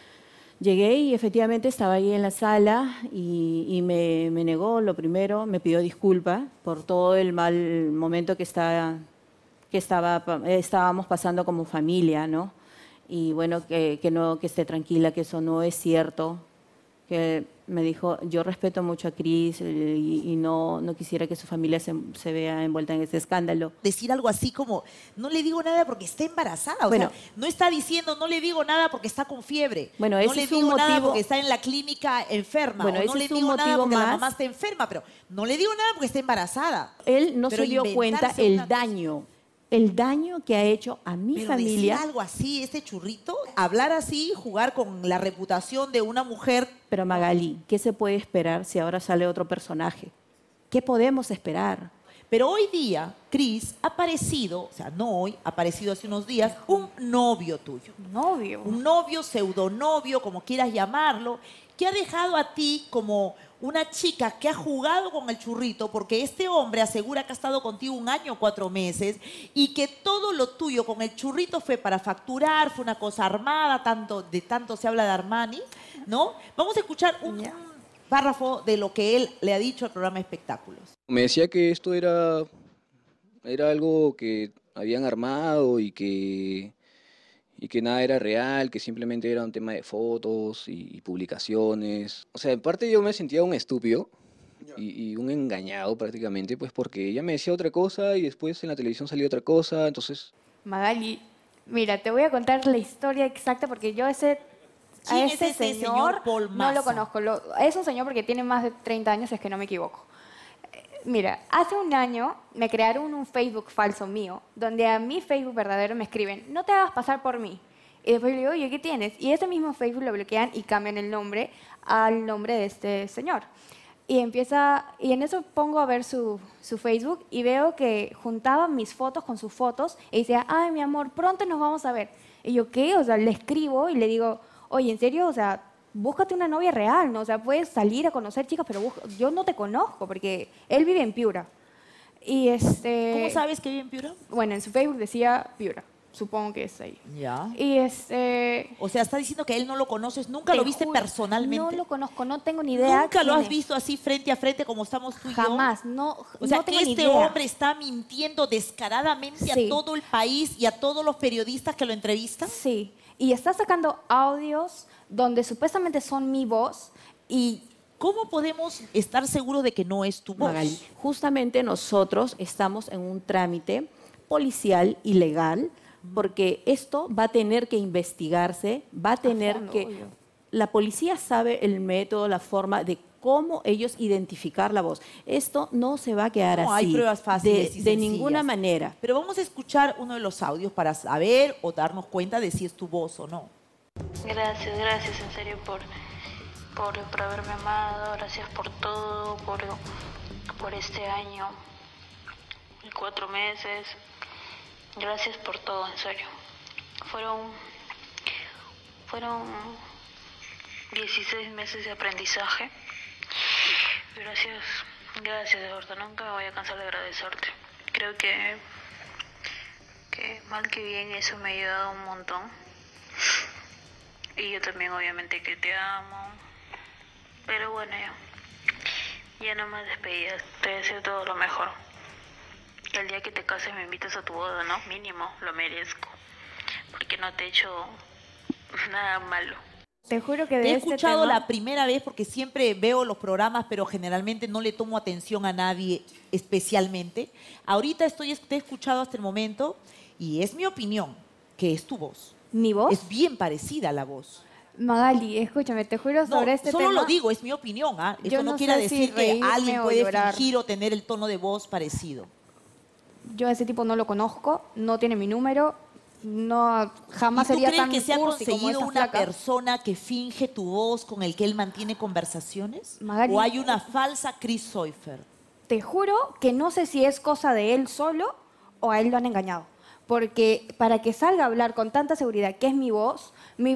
Llegué y efectivamente estaba ahí en la sala y, y me, me negó lo primero, me pidió disculpas por todo el mal momento que, está, que estaba, estábamos pasando como familia, ¿no? Y bueno, que, que, no, que esté tranquila, que eso no es cierto. Que me dijo, yo respeto mucho a Cris y, y no, no quisiera que su familia se, se vea envuelta en ese escándalo. Decir algo así como, no le digo nada porque está embarazada. O Bueno. sea, no está diciendo, no le digo nada porque está con fiebre. Bueno, no ese le es un digo nada motivo- porque está en la clínica enferma. Bueno, o ese no le es un digo nada motivo porque la más. mamá está enferma. Pero no le digo nada porque está embarazada. Él no Pero se dio cuenta inventarse el una cosa- daño, el daño que ha hecho a mi Pero familia. decir algo así, este Churrito, hablar así, jugar con la reputación de una mujer. Pero Magali, ¿qué se puede esperar si ahora sale otro personaje? ¿Qué podemos esperar? Pero hoy día, Cris, ha aparecido, o sea, no hoy, ha aparecido hace unos días, un novio tuyo. Novio. Un novio, pseudonovio, como quieras llamarlo, que ha dejado a ti como una chica que ha jugado con el Churrito, porque este hombre asegura que ha estado contigo un año, cuatro meses, y que todo lo tuyo con el Churrito fue para facturar, fue una cosa armada, tanto, de tanto se habla de Armani, ¿no? Vamos a escuchar un, un párrafo de lo que él le ha dicho al programa de espectáculos. Me decía que esto era, era algo que habían armado y que, y que nada era real, que simplemente era un tema de fotos y, y publicaciones. O sea, en parte yo me sentía un estúpido y, y un engañado prácticamente, pues porque ella me decía otra cosa y después en la televisión salía otra cosa, entonces... Magali, mira, te voy a contar la historia exacta porque yo ese, a ¿Quién es ese ese señor, señor Paul no Maza? lo conozco. Lo- es un señor porque tiene más de treinta años, si es que no me equivoco. Eh, Mira, hace un año me crearon un Facebook falso mío, donde a mi Facebook verdadero me escriben, no te hagas pasar por mí. Y después le digo, oye, ¿qué tienes? Y ese mismo Facebook lo bloquean y cambian el nombre al nombre de este señor. Y empieza, y en eso pongo a ver su, su Facebook y veo que juntaba mis fotos con sus fotos y decía, ay, mi amor, pronto nos vamos a ver. Y yo, ¿qué? O sea, le escribo y le digo, oye, ¿en serio? O sea, búscate una novia real, ¿no? O sea, puedes salir a conocer chicas, pero busca- yo no te conozco porque él vive en Piura. Y este... ¿Cómo sabes que vive en Piura? Bueno, en su Facebook decía Piura. Supongo que es ahí. Ya. Y este... O sea, está diciendo que él no lo conoces, nunca Te lo viste juro, personalmente. No lo conozco, no tengo ni idea. Nunca lo quién has es. visto así frente a frente como estamos tú y yo. Jamás, no, O sea, no tengo que ni este idea. hombre está mintiendo descaradamente Sí. a todo el país y a todos los periodistas que lo entrevistan. Sí, y está sacando audios donde supuestamente son mi voz y... ¿Cómo podemos estar seguros de que no es tu voz? Magali, justamente nosotros estamos en un trámite policial y legal porque esto va a tener que investigarse, va a tener fondo, que... obvio. La policía sabe el método, la forma de cómo ellos identificar la voz. Esto no se va a quedar No así. hay pruebas fáciles de, y de sencillas. ninguna manera. Pero vamos a escuchar uno de los audios para saber o darnos cuenta de si es tu voz o no. Gracias, gracias en serio por, por, por haberme amado, gracias por todo, por, por este año y cuatro meses, gracias por todo, en serio. Fueron, fueron dieciséis meses de aprendizaje. Gracias, gracias de verdad, nunca me voy a cansar de agradecerte. Creo que, que mal que bien eso me ha ayudado un montón. Y yo también obviamente que te amo. Pero bueno, ya. Ya no más despedidas. Te deseo todo lo mejor. El día que te cases me invitas a tu boda, ¿no? Mínimo, lo merezco. Porque no te he hecho nada malo. Te juro que de Te he este escuchado tema- la primera vez porque siempre veo los programas, pero generalmente no le tomo atención a nadie especialmente. Ahorita estoy, te he escuchado hasta el momento y es mi opinión que es tu voz. ¿Mi voz? Es bien parecida a la voz. Magali, escúchame, te juro No, sobre este solo tema. lo digo, es mi opinión. ¿ah? Eso Yo no, no quiere sé decir si que reírme alguien o puede llorar. fingir o tener el tono de voz parecido. Yo a ese tipo no lo conozco, no tiene mi número, no jamás ¿Y tú sería crees tan que se ha cursi como conseguido esa una flaca? persona que finge tu voz con el que él mantiene conversaciones? Magali, ¿O hay una falsa Chris Soifer? Te juro que no sé si es cosa de él solo o a él lo han engañado. Porque para que salga a hablar con tanta seguridad que es mi voz, mi-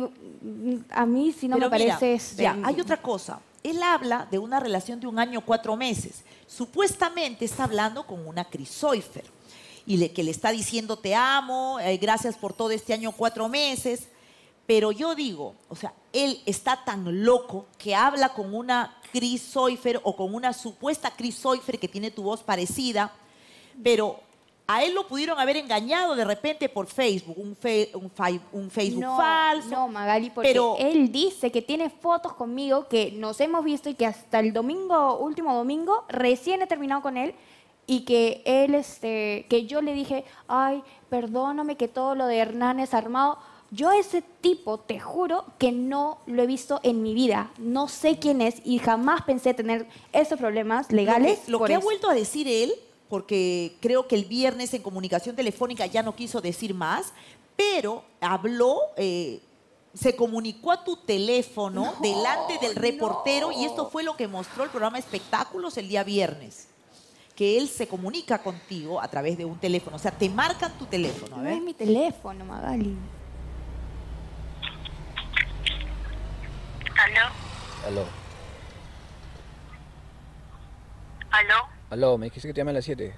a mí sí no Pero me mira, parece... este, ya, hay otra cosa. Él habla de una relación de un año, cuatro meses. Supuestamente está hablando con una Chris Soifer. Y le, que le está diciendo te amo, eh, gracias por todo este año, cuatro meses. Pero yo digo, o sea, él está tan loco que habla con una Chris Soifer o con una supuesta Chris Soifer que tiene tu voz parecida, pero a él lo pudieron haber engañado de repente por Facebook, un, fe- un, fa- un Facebook no, falso. No, Magali, porque pero él dice que tiene fotos conmigo que nos hemos visto y que hasta el domingo, último domingo, recién he terminado con él y que él, este, que yo le dije, ay, perdóname que todo lo de Hernán es armado. Yo a ese tipo, te juro que no lo he visto en mi vida. No sé quién es y jamás pensé tener esos problemas legales. Lo que, lo por que ha eso. vuelto a decir él, porque creo que el viernes en comunicación telefónica ya no quiso decir más, pero habló, eh, se comunicó a tu teléfono No, delante del reportero no. y esto fue lo que mostró el programa Espectáculos el día viernes. Que él se comunica contigo a través de un teléfono. O sea, te marcan tu teléfono. A No ver. es mi teléfono, Magali. ¿Aló? Aló. ¿Aló? Aló, me dijiste que te llame a las siete.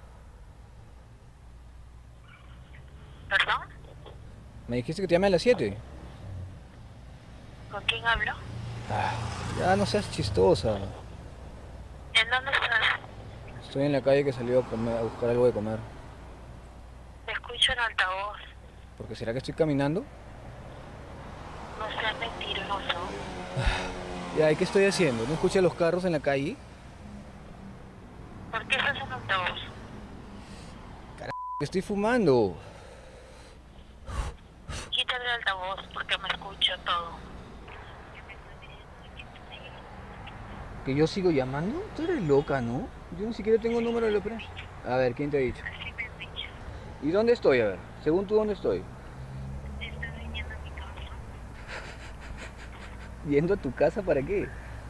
¿Perdón? Me dijiste que te llame a las siete. ¿Con quién hablo? Ah, ya no seas chistosa. ¿En dónde estás? Estoy en la calle que salió a, comer, a buscar algo de comer. Te escucho en altavoz. ¿Por qué será que estoy caminando? No seas mentiroso. Ya, ¿y qué estoy haciendo? ¿No escuchas los carros en la calle? ¿Por qué estás en altavoz? Estoy fumando. Quítale el altavoz porque me escucho todo. ¿Que yo sigo llamando? Tú eres loca, ¿no? Yo ni siquiera tengo número de la prensa. A ver, ¿quién te ha dicho? Así me han dicho. ¿Y dónde estoy? A ver, según tú, ¿dónde estoy? Estoy viniendo a mi casa. ¿Yendo a tu casa para qué?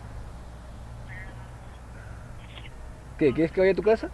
¿Qué? ¿Quieres que vaya a tu casa?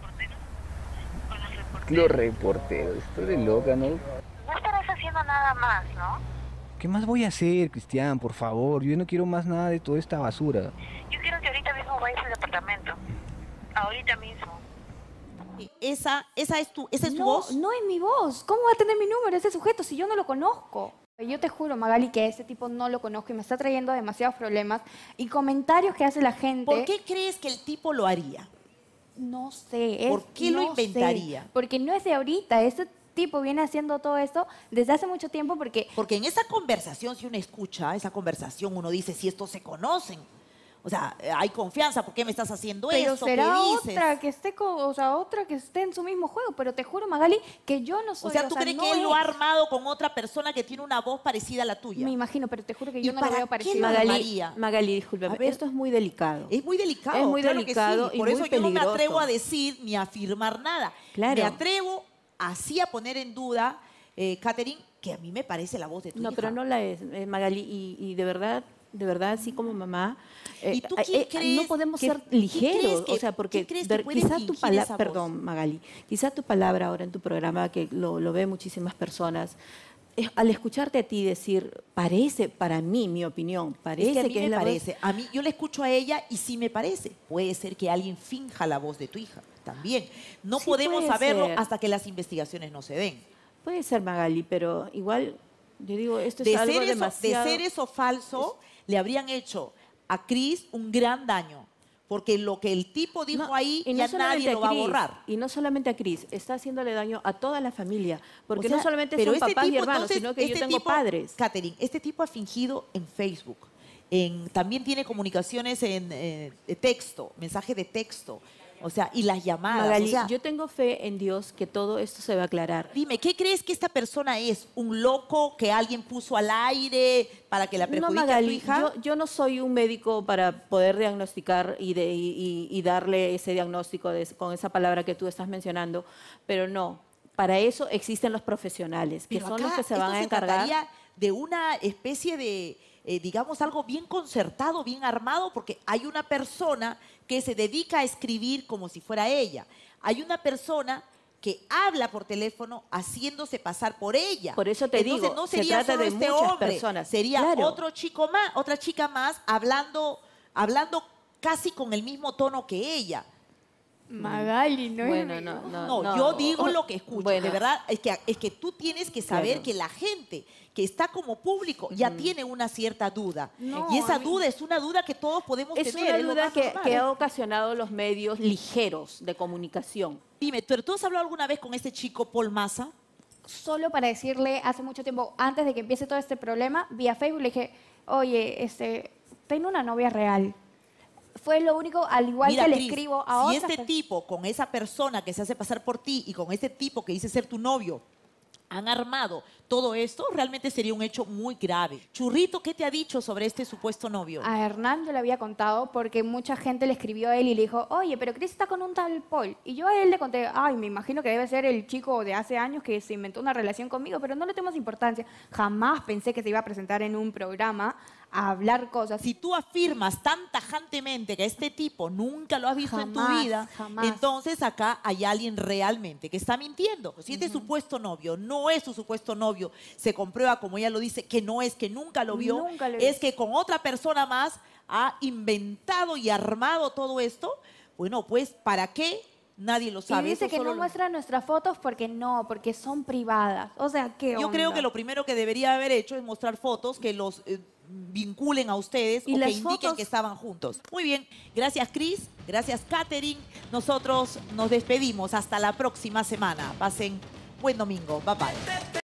Los reporteros. Tú eres loca, ¿no? No estarás haciendo nada más, ¿no? ¿Qué más voy a hacer, Cristian? Por favor, yo no quiero más nada de toda esta basura. Yo quiero que ahorita mismo vayas al departamento. Ahorita mismo. Esa, esa es tu, esa es tu no, voz. No es mi voz. ¿Cómo va a tener mi número ese sujeto si yo no lo conozco? Yo te juro, Magali, que a ese tipo no lo conozco y me está trayendo demasiados problemas. Y comentarios que hace la gente... ¿Por qué crees que el tipo lo haría? No sé. es- ¿Por qué lo no sé. inventaría? Porque no es de ahorita. Ese tipo viene haciendo todo esto desde hace mucho tiempo porque... Porque en esa conversación, si uno escucha esa conversación, uno dice, si estos se conocen. O sea, hay confianza, ¿por qué me estás haciendo Pero esto? será ¿Qué dices? otra que esté con, o sea, otra que esté en su mismo juego. Pero te juro, Magali, que yo no soy. O sea, ¿tú crees no que él lo ha es. armado con otra persona que tiene una voz parecida a la tuya? Me imagino, pero te juro que ¿Y yo no lo para veo qué parecido. lo Magali, armaría? Magali, discúlpame, A ver. esto es muy delicado. Es muy delicado. Es muy claro que delicado sí. y Por muy eso yo no me peligroso. atrevo a decir ni a afirmar nada. Claro. Me atrevo así a poner en duda, eh, Catherine, que a mí me parece la voz de tu No, hija. pero no la es, eh, Magali, y, y de verdad, de verdad, así como mamá, eh, ¿Y tú eh, quién eh, crees no podemos que- ser quién ligeros, crees que- o sea, porque quién crees que de- puede quizá tu fingir palabra, esa voz? perdón, Magali, quizá tu palabra ahora en tu programa, que lo, lo ven muchísimas personas, eh, al escucharte a ti decir, parece, para mí, mi opinión, parece Es que a mí que me es la voz- parece. A mí, yo le escucho a ella y sí me parece. Puede ser que alguien finja la voz de tu hija también. No Sí, podemos puede saberlo ser. hasta que las investigaciones no se den. Puede ser, Magali, pero igual, yo digo, esto es De algo ser, eso, demasiado... de ser eso falso, le habrían hecho a Cris un gran daño. porque lo que el tipo dijo No, ahí y no ya solamente nadie a lo va a Cris, borrar. Y no solamente a Cris, está haciéndole daño a toda la familia. Porque O sea, no solamente pero son este papás y tipo, hermanos, entonces, sino que este yo tengo tipo, padres. Catherine, este tipo ha fingido en Facebook. En, también tiene comunicaciones en eh, de texto, mensaje de texto. O sea, y las llamadas. Magali, o sea, yo tengo fe en Dios que todo esto se va a aclarar. dime, ¿qué crees que esta persona es? ¿Un loco que alguien puso al aire para que la perjudique No, a tu Magali, hija? yo, yo no soy un médico para poder diagnosticar y, de, y, y darle ese diagnóstico de- con esa palabra que tú estás mencionando, pero no, para eso existen los profesionales, que Pero son acá los que se van esto a encargar. trataría de una especie de, eh, digamos, algo bien concertado, bien armado, porque hay una persona que se dedica a escribir como si fuera ella. Hay una persona que habla por teléfono haciéndose pasar por ella. Por eso te Entonces, digo, no se sería trata solo de este muchas hombre, personas. sería Claro. otro chico más, otra chica más hablando, hablando casi con el mismo tono que ella. Magali, no Bueno, es- no, no, No, no. yo digo lo que escucho. Bueno. De verdad, es que, es que tú tienes que saber Claro. que la gente que está como público ya tiene una cierta duda. No, y esa a mí- duda es una duda que todos podemos Es tener. una es lo duda más que, normal. que ha ocasionado los medios ligeros de comunicación. Dime, ¿pero tú has hablado alguna vez con este chico Paul Massa? Solo para decirle hace mucho tiempo, antes de que empiece todo este problema, vía Facebook le dije, oye, este, tengo una novia real. Fue lo único, al igual Mira, que le Cris, escribo a si otras este pers- tipo con esa persona que se hace pasar por ti y con este tipo que dice ser tu novio han armado todo esto, realmente sería un hecho muy grave. Churrito, ¿qué te ha dicho sobre este supuesto novio? A Hernán yo le había contado porque mucha gente le escribió a él y le dijo, oye, pero Cris está con un tal Paul. Y yo a él le conté, ay, me imagino que debe ser el chico de hace años que se inventó una relación conmigo, pero no le tenemos importancia. Jamás pensé que se iba a presentar en un programa a hablar cosas. Si tú afirmas tan tajantemente que este tipo nunca lo has visto en tu Jamás, vida, jamás. entonces acá hay alguien realmente que está mintiendo. Si este supuesto novio no es su supuesto novio, se comprueba, como ella lo dice, que no es, que nunca lo vio, Nunca lo es vi. que con otra persona más ha inventado y armado todo esto, bueno, pues, ¿para qué? Nadie lo sabe. Y dice Eso que solo no lo- muestra nuestras fotos porque no, porque son privadas. O sea, ¿qué Yo creo onda? que lo primero que debería haber hecho es mostrar fotos que los eh, vinculen a ustedes Y o que las indiquen fotos- que estaban juntos. Muy bien, gracias Cris, gracias Catherine. Nosotros nos despedimos hasta la próxima semana. Pasen buen domingo. Bye bye.